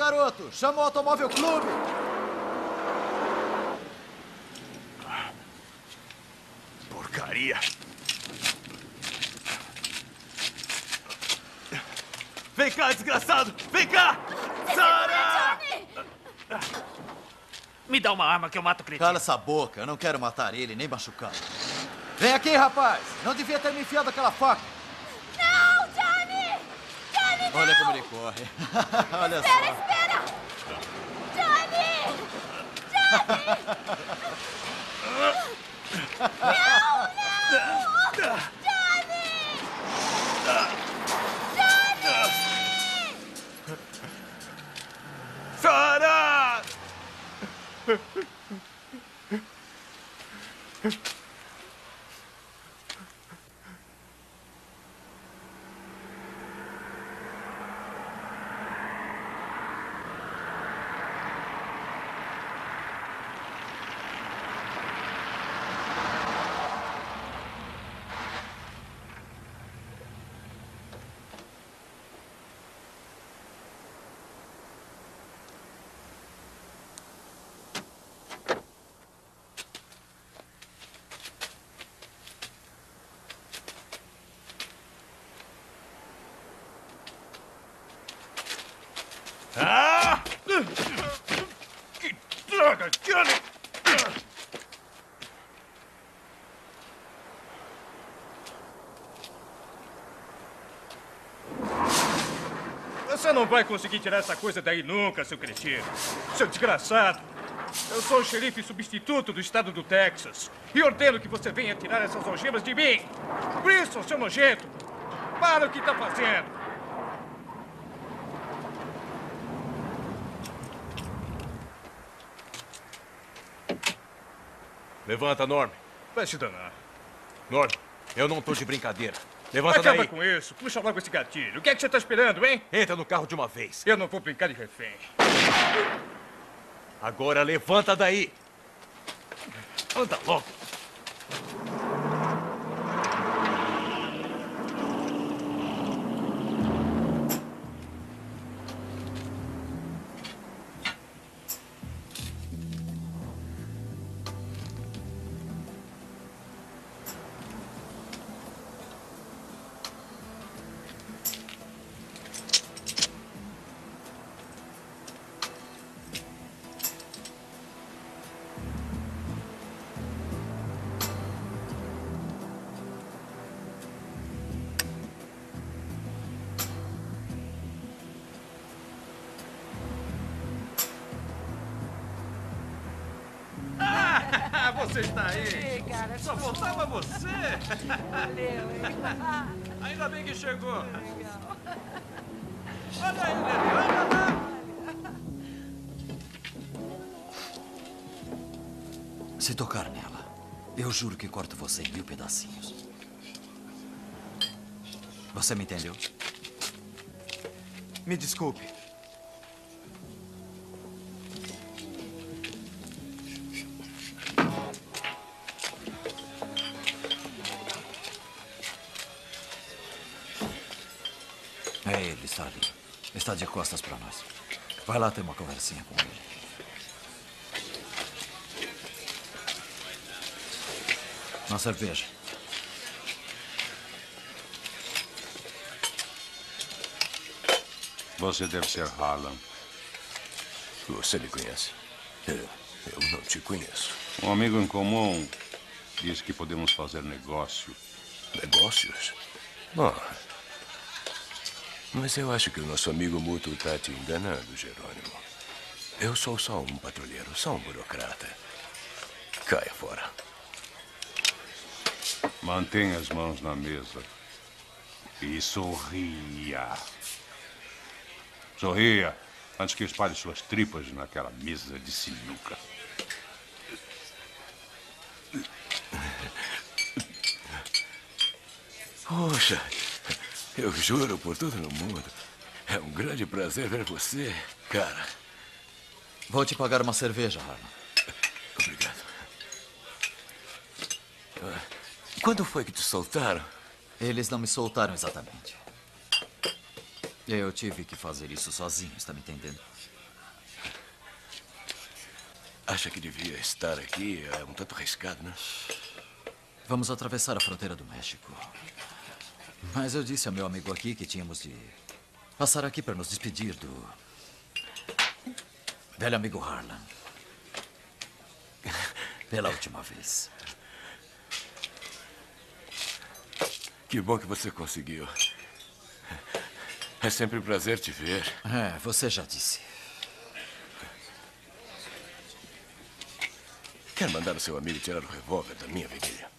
garoto! Chama o Automóvel Clube! Porcaria! Vem cá, desgraçado! Vem cá! Sarah! Me dá uma arma que eu mato o cretino. Cala essa boca. Eu não quero matar ele, nem machucá-lo. Vem aqui, rapaz. Não devia ter me enfiado aquela faca. Não, Johnny! Johnny, não! Olha como ele corre. Olha Espera, só. espera! Johnny! Johnny! Não, não! Johnny! Johnny! Sarah! Ah! Que droga, Johnny! Você não vai conseguir tirar essa coisa daí nunca, seu cretino. Seu desgraçado. Eu sou o xerife substituto do estado do Texas. E ordeno que você venha tirar essas algemas de mim. Grissom, seu nojento. Para o que está fazendo. Levanta, Norm. Vai se danar. Norm, eu não tô de brincadeira. Levanta Acaba daí. com isso. Puxa logo esse gatilho. O que é que você está esperando, hein? Entra no carro de uma vez. Eu não vou brincar de refém. Agora levanta daí. Anda logo. Você está aí? Ei, cara, Só faltava você. Valeu, hein? Ainda bem que chegou. Legal. Olha aí, Lili, olha lá. Se tocar nela, eu juro que corto você em 1000 pedacinhos. Você me entendeu? Me desculpe. É ele, está ali. Está de costas para nós. Vai lá ter uma conversinha com ele. Uma cerveja. Você deve ser Harlan. Você me conhece? Eu não te conheço. Um amigo em comum disse que podemos fazer negócio. Negócios? Mas eu acho que o nosso amigo mútuo está te enganando, Jerônimo. Eu sou só um patrulheiro, só um burocrata. Caia fora. Mantenha as mãos na mesa. E sorria. Sorria antes que espalhe suas tripas naquela mesa de sinuca. Poxa, eu juro por tudo no mundo. É um grande prazer ver você, cara. Vou te pagar uma cerveja, Harlan. Obrigado. Quando foi que te soltaram? Eles não me soltaram exatamente. Eu tive que fazer isso sozinho, está me entendendo? Acha que devia estar aqui? É um tanto arriscado, né? Vamos atravessar a fronteira do México. Mas eu disse ao meu amigo aqui que tínhamos de passar aqui para nos despedir do velho amigo Harlan. Pela última vez. Que bom que você conseguiu. É sempre um prazer te ver. É, você já disse. Quer mandar o seu amigo tirar o revólver da minha virilha?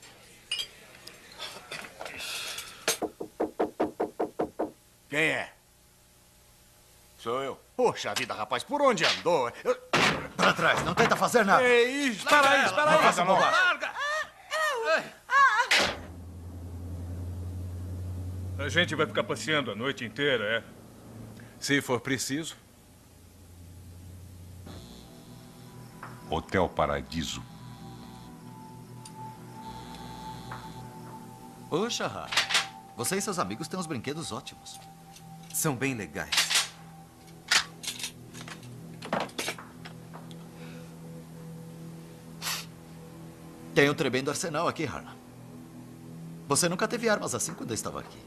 Quem é? Sou eu. Poxa vida, rapaz, por onde andou? Para trás, não tenta fazer nada. Ei, espera aí, espera aí. Não faça bobagem. Larga! A gente vai ficar passeando a noite inteira, é? Se for preciso. Hotel Paradiso. Poxa, Harlan. Você e seus amigos têm uns brinquedos ótimos. São bem legais. Tem um tremendo arsenal aqui, Harlan. Você nunca teve armas assim quando eu estava aqui.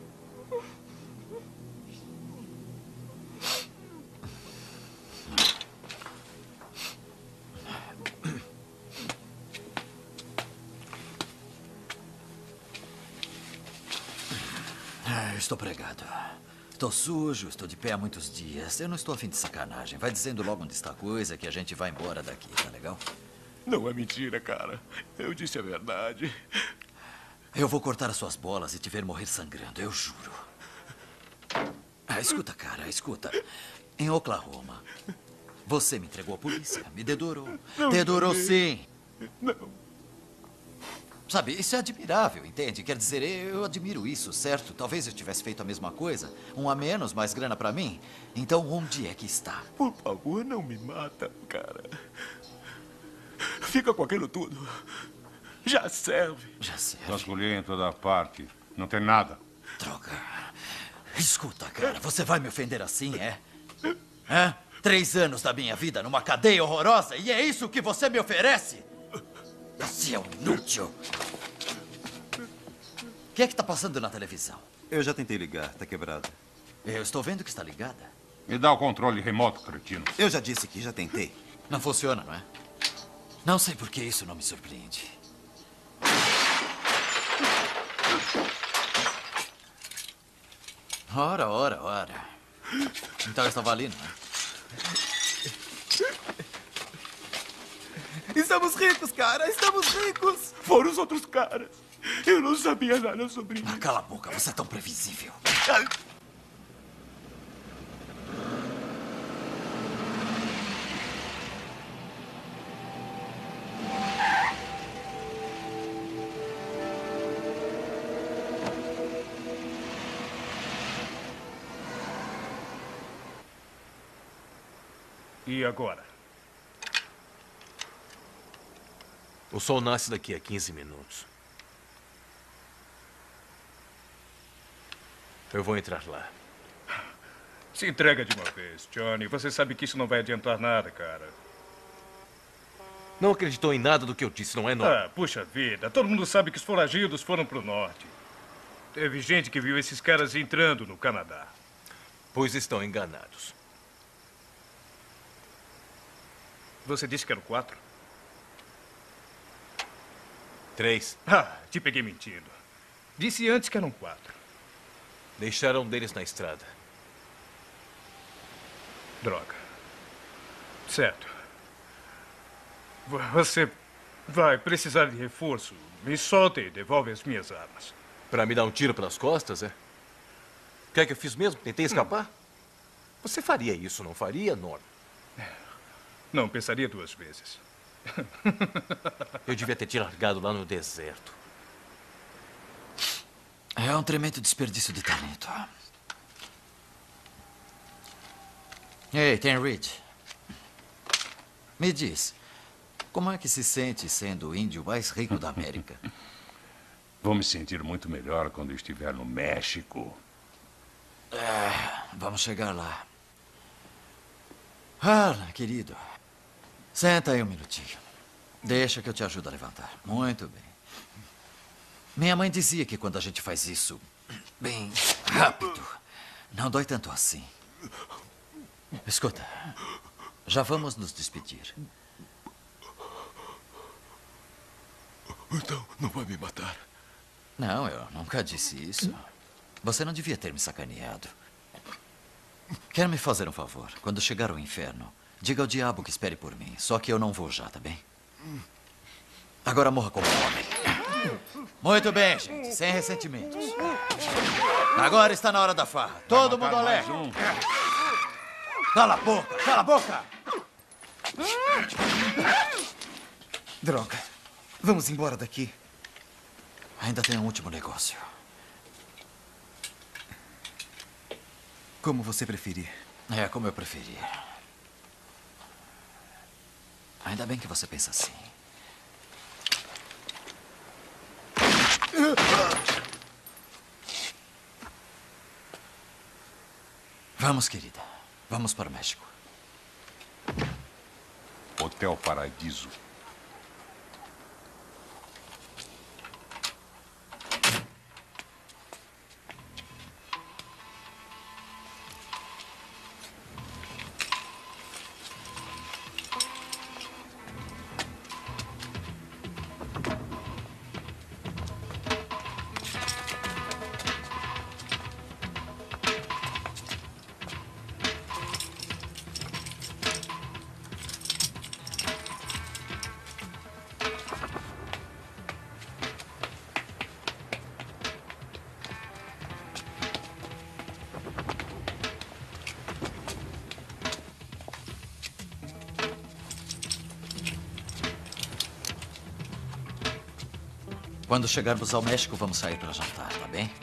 Estou pregado. Estou sujo, estou de pé há muitos dias. Eu não estou a fim de sacanagem. Vai dizendo logo onde está a coisa que a gente vai embora daqui, tá legal? Não é mentira, cara. Eu disse a verdade. Eu vou cortar as suas bolas e te ver morrer sangrando, eu juro. Escuta, cara, escuta. Em Oklahoma, você me entregou à polícia, me dedurou. Dedurou, sim. Não. Sabe, isso é admirável, entende? Quer dizer, eu admiro isso, certo? Talvez eu tivesse feito a mesma coisa. Um a menos, mais grana pra mim. Então, onde é que está? Por favor, não me mata, cara. Fica com aquilo tudo. Já serve. Já serve. Vasculhei em toda parte. Não tem nada. Droga. Escuta, cara, você vai me ofender assim, é? Hã? 3 anos da minha vida numa cadeia horrorosa e é isso que você me oferece? Você é um inútil. O que é que está passando na televisão? Eu já tentei ligar, tá quebrada. Eu estou vendo que está ligada. Me dá o controle remoto, cretino. Eu já disse que já tentei. Não funciona, não é? Não sei por que isso não me surpreende. Ora. Então eu estava ali, não é? Estamos ricos, cara! Estamos ricos! Foram os outros caras. Eu não sabia nada sobre isso. Cala a boca, você é tão previsível. E agora? O sol nasce daqui a 15 minutos. Eu vou entrar lá. Se entrega de uma vez, Johnny. Você sabe que isso não vai adiantar nada, cara. Não acreditou em nada do que eu disse, não é, Norman? Puxa vida. Todo mundo sabe que os foragidos foram pro norte. Teve gente que viu esses caras entrando no Canadá. Pois estão enganados. Você disse que eram 4? 3. Te peguei mentindo. Disse antes que eram 4. Deixaram um deles na estrada. Droga. Certo. Você vai precisar de reforço. Me solta e devolve as minhas armas. Para me dar um tiro pelas costas, é? Quer que eu fiz mesmo? Tentei escapar? Você faria isso, não faria, Norman? Não pensaria 2 vezes. Eu devia ter te largado lá no deserto. É um tremendo desperdício de talento. Ei, Ten Reed. Me diz, como é que se sente sendo o índio mais rico da América? Vou me sentir muito melhor quando estiver no México. Vamos chegar lá. Harlan, querido. Senta aí um minutinho. Deixa que eu te ajudo a levantar. Muito bem. Minha mãe dizia que quando a gente faz isso bem rápido, não dói tanto assim. Escuta, já vamos nos despedir. Então, não vai me matar? Não, eu nunca disse isso. Você não devia ter me sacaneado. Quer me fazer um favor? Quando chegar ao inferno, diga ao diabo que espere por mim. Só que eu não vou já, tá bem? Agora morra como homem. Muito bem, gente. Sem ressentimentos. Agora está na hora da farra. Todo mundo alegre. Cala a boca! Cala a boca! Droga. Vamos embora daqui. Ainda tem um último negócio. Como você preferir. É, como eu preferir. Ainda bem que você pensa assim. Vamos, querida. Vamos para o México. Hotel Paradiso. Quando chegarmos ao México, vamos sair para jantar, tá bem?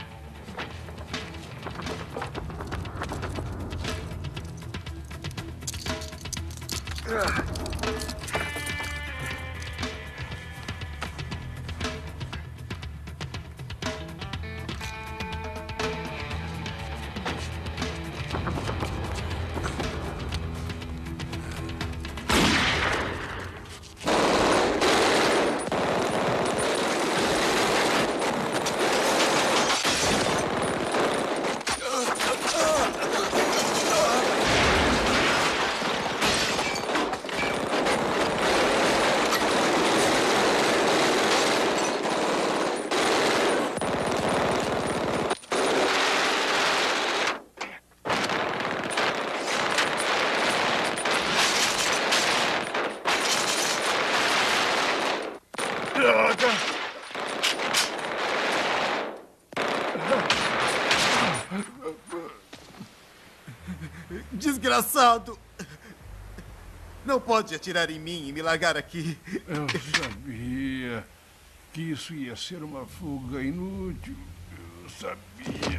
Desgraçado! Não pode atirar em mim e me largar aqui. Eu sabia que isso ia ser uma fuga inútil. Eu sabia.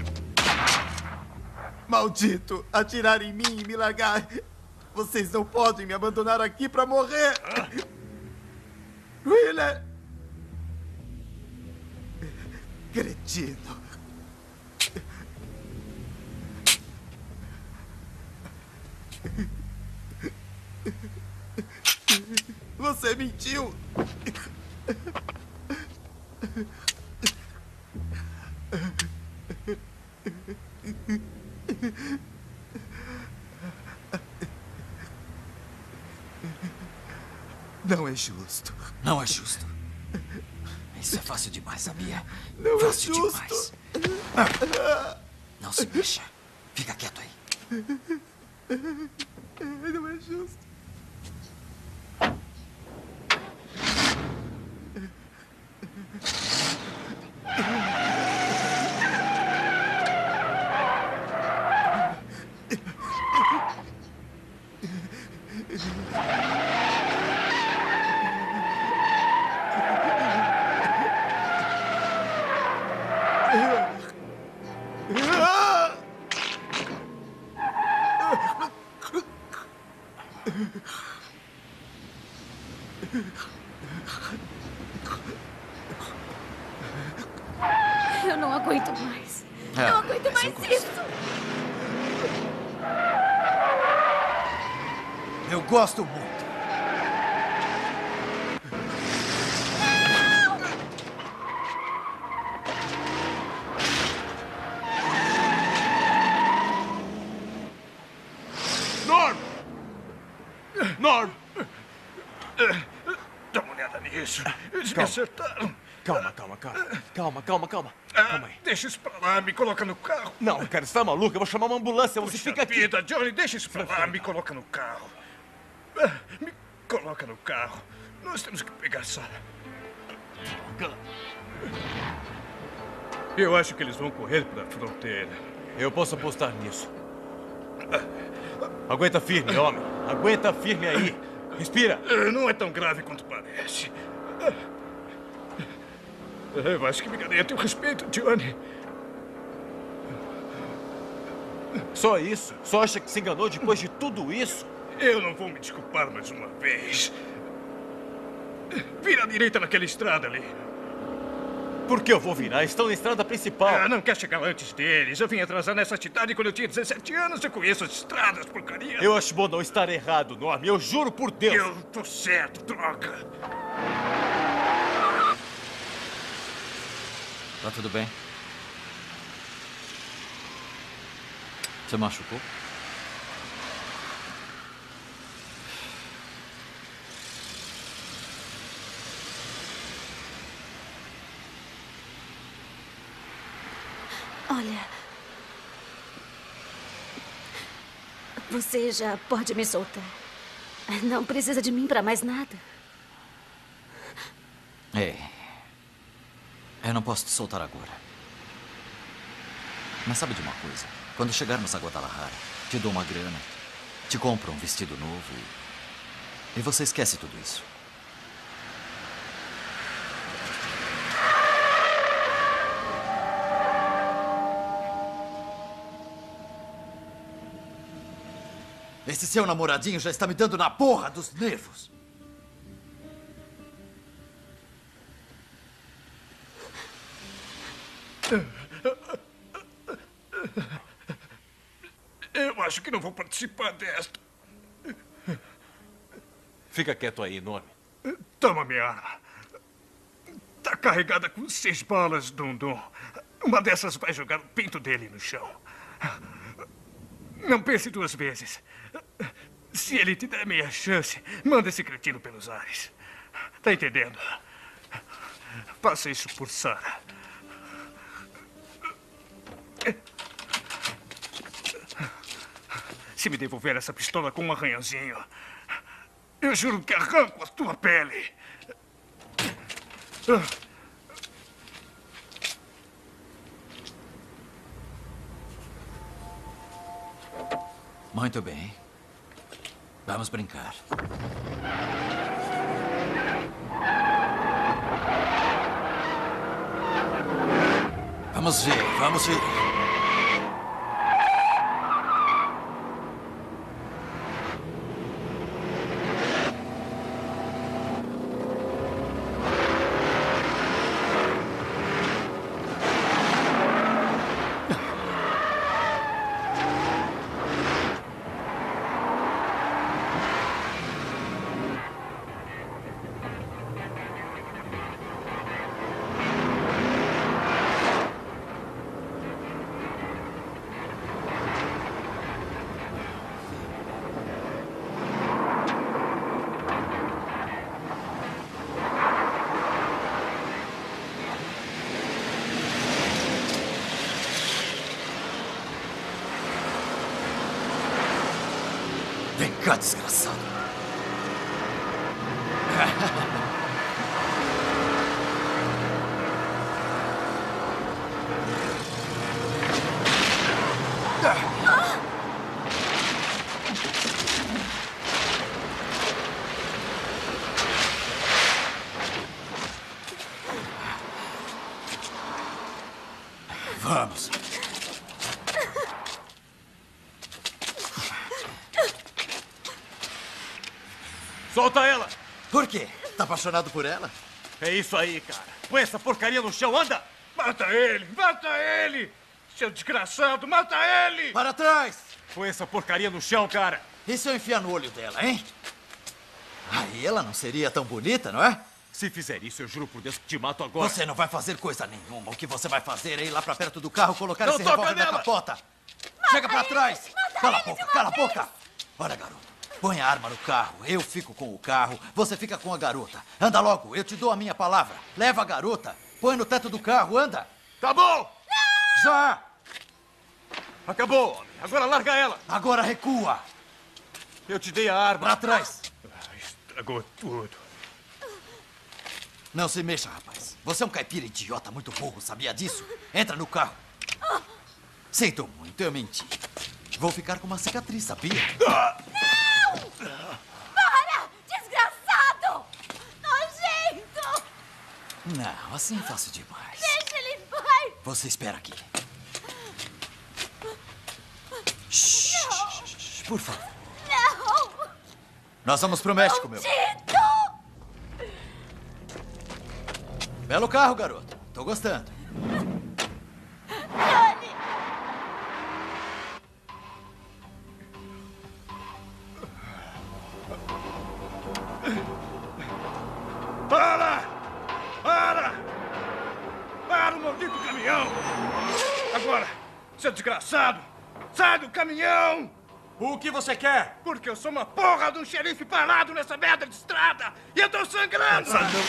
Maldito! Atirar em mim e me largar! Vocês não podem me abandonar aqui para morrer! Wheeler! Cretino! Você mentiu! Não é justo. Não é justo. Isso é fácil demais, sabia? Não fácil é justo. demais. Não se mexa. Fica quieto aí. Não é justo. Eu não aguento mais. É, Não aguento mas mais eu gosto. isso. Eu gosto muito. Norm! Dá uma olhada nisso. Eles me acertaram. Calma. Calma aí. Deixa isso pra lá, me coloca no carro. Não, cara, você tá maluco? Eu vou chamar uma ambulância, você fica aqui. Vida, Johnny, deixa isso pra lá, me coloca no carro. Me coloca no carro. Nós temos que pegar Sarah. Eu acho que eles vão correr pra fronteira. Eu posso apostar nisso. Aguenta firme, homem. Aguenta firme aí. Respira. Não é tão grave quanto parece. Eu acho que me ganhei a teu respeito, Johnny. Só isso? Só acha que se enganou depois de tudo isso? Eu não vou me desculpar mais uma vez. Vira à direita naquela estrada ali. Por que eu vou virar? Estão na estrada principal. Não quer chegar antes deles. Eu vim atrasar nessa cidade quando eu tinha 17 anos. Eu conheço as estradas, porcaria. Eu acho bom não estar errado, Norm. Eu juro por Deus. Eu tô certo, droga. Tá tudo bem? Você machucou? Olha, você já pode me soltar. Não precisa de mim para mais nada. Ei, eu não posso te soltar agora. Mas sabe de uma coisa? Quando chegarmos a Guadalajara, te dou uma grana, te compro um vestido novo e você esquece tudo isso. Esse seu namoradinho já está me dando na porra dos nervos. Eu acho que não vou participar desta. Fica quieto aí, Norm. Toma minha arma. Tá carregada com 6 balas, Dundum. Uma dessas vai jogar o pinto dele no chão. Não pense 2 vezes. Se ele te der meia chance, manda esse cretino pelos ares. Tá entendendo? Faça isso por Sarah. Se me devolver essa pistola com um arranhãozinho, eu juro que arranco a tua pele. Muito bem. Vamos brincar. Vamos ver, vamos ver. Vem cá, desgraçado. Vamos. Solta ela! Por quê? Tá apaixonado por ela? É isso aí, cara. Põe essa porcaria no chão, anda! Mata ele! Mata ele! Seu desgraçado, mata ele! Para trás! Põe essa porcaria no chão, cara! E se eu enfiar no olho dela, hein? Aí ela não seria tão bonita, não é? Se fizer isso, eu juro por Deus que te mato agora. Você não vai fazer coisa nenhuma. O que você vai fazer é ir lá pra perto do carro, colocar Não esse toca revólver na nela! capota. Mata Chega pra ele! trás! Mata Cala a ele de boca, uma cala a vez! boca! Olha, garoto, Põe a arma no carro, eu fico com o carro, você fica com a garota. Anda logo, eu te dou a minha palavra. Leva a garota, põe no teto do carro, anda. Tá bom! Não! Já! Acabou, homem. Agora larga ela. Agora recua. Eu te dei a arma. Pra trás. Estragou tudo. Não se mexa, rapaz. Você é um caipira idiota muito burro, sabia disso? Entra no carro. Sinto muito, eu menti. Vou ficar com uma cicatriz, sabia? Não! Para! Desgraçado! Nojento! Não, assim é fácil demais. Deixa ele em paz! Você espera aqui. Não! Por favor. Não! Nós vamos pro México, meu. Maldito! Belo carro, garoto. Tô gostando. Johnny! Para! Para! Para o maldito caminhão! Agora, seu desgraçado, sai do caminhão! O que você quer? Porque eu sou uma porra de um xerife parado nessa merda de estrada e eu tô sangrando!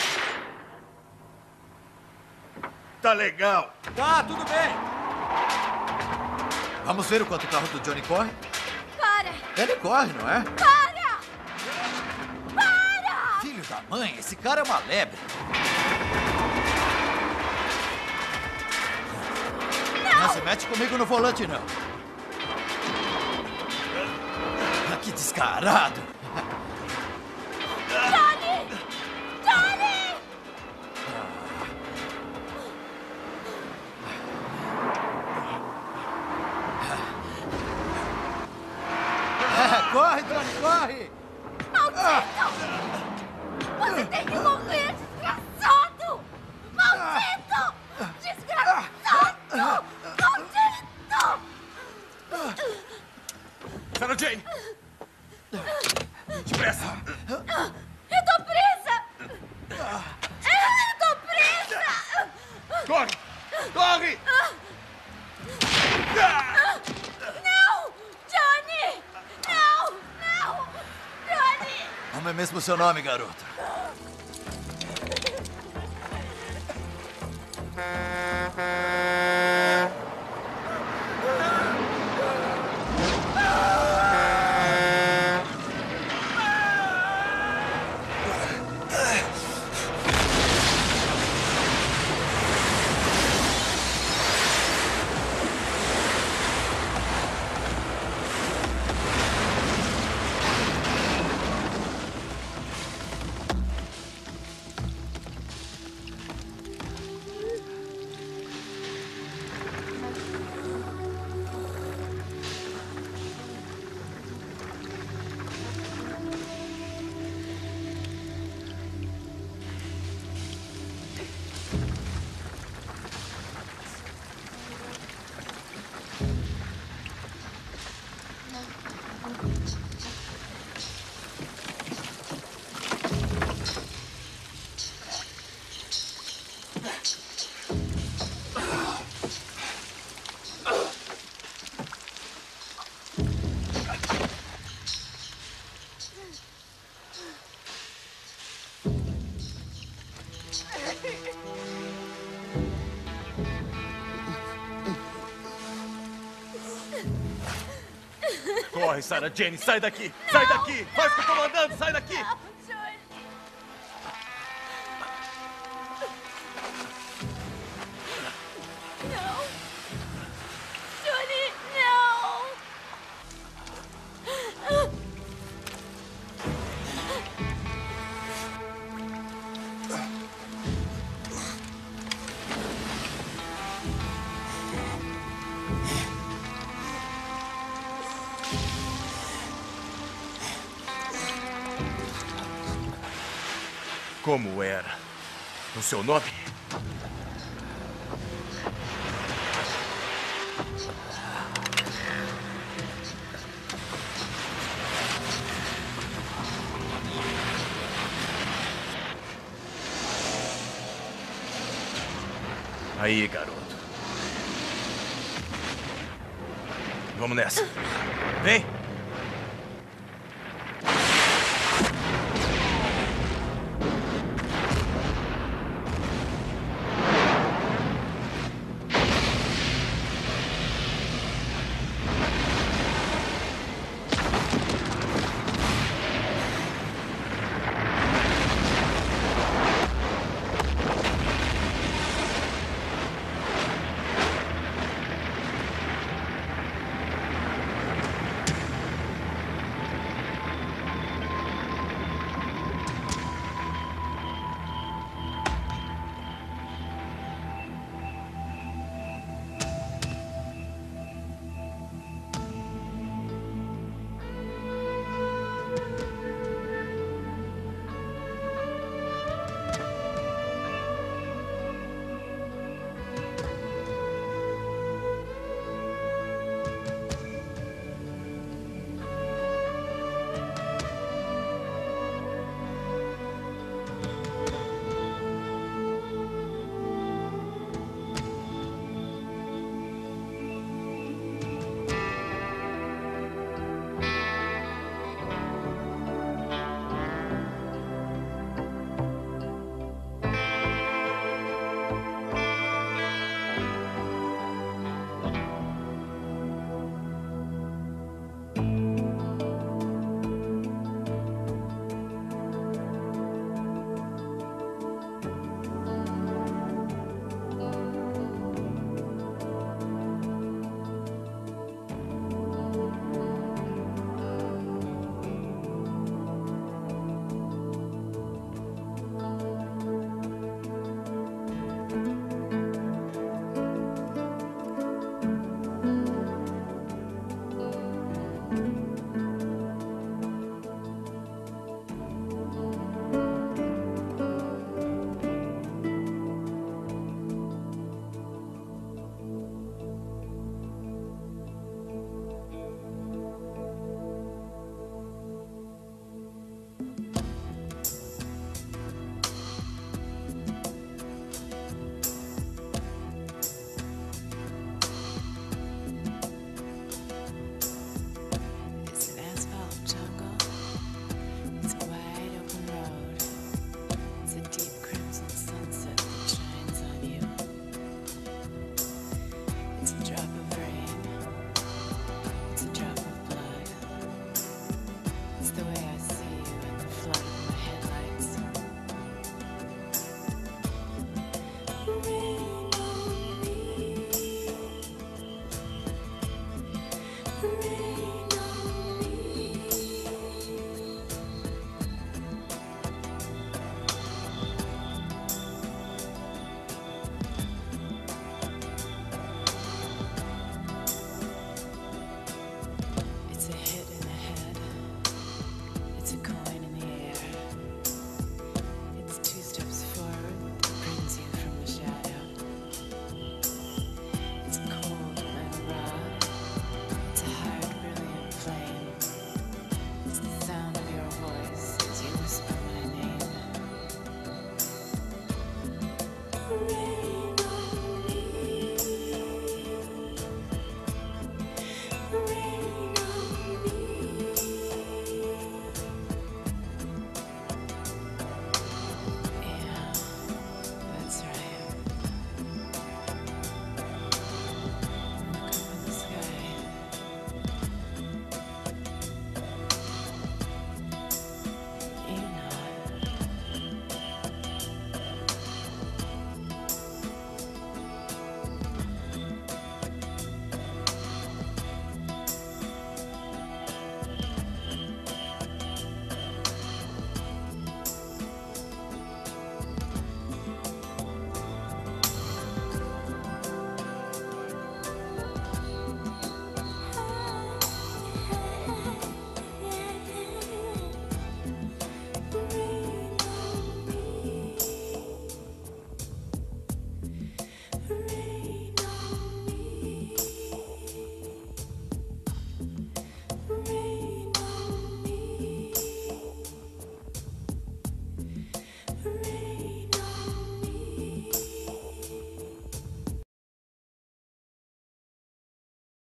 Tá legal. Tá, tudo bem. Vamos ver o quanto o carro do Johnny corre? Para! Ele corre, não é? Para! Para! Filho da mãe, esse cara é uma lebre. Não se mete comigo no volante, não. Que descarado. Johnny! Johnny! Corre, Johnny, corre! Maldito! Você tem que morrer, desgraçado! Maldito! Desgraçado! Maldito! Sarah Jane! Depressa! Eu tô presa! Eu tô presa! Corre! Corre! Não! Johnny! Não! Não! Johnny! Como é mesmo o seu nome, garoto? Corre, Sarah Jane, sai daqui! Sai daqui! Faz o que eu tô mandando, sai daqui! Não! Johnny, não! Como era o seu nome? Aí, garoto. Vamos nessa. Vem!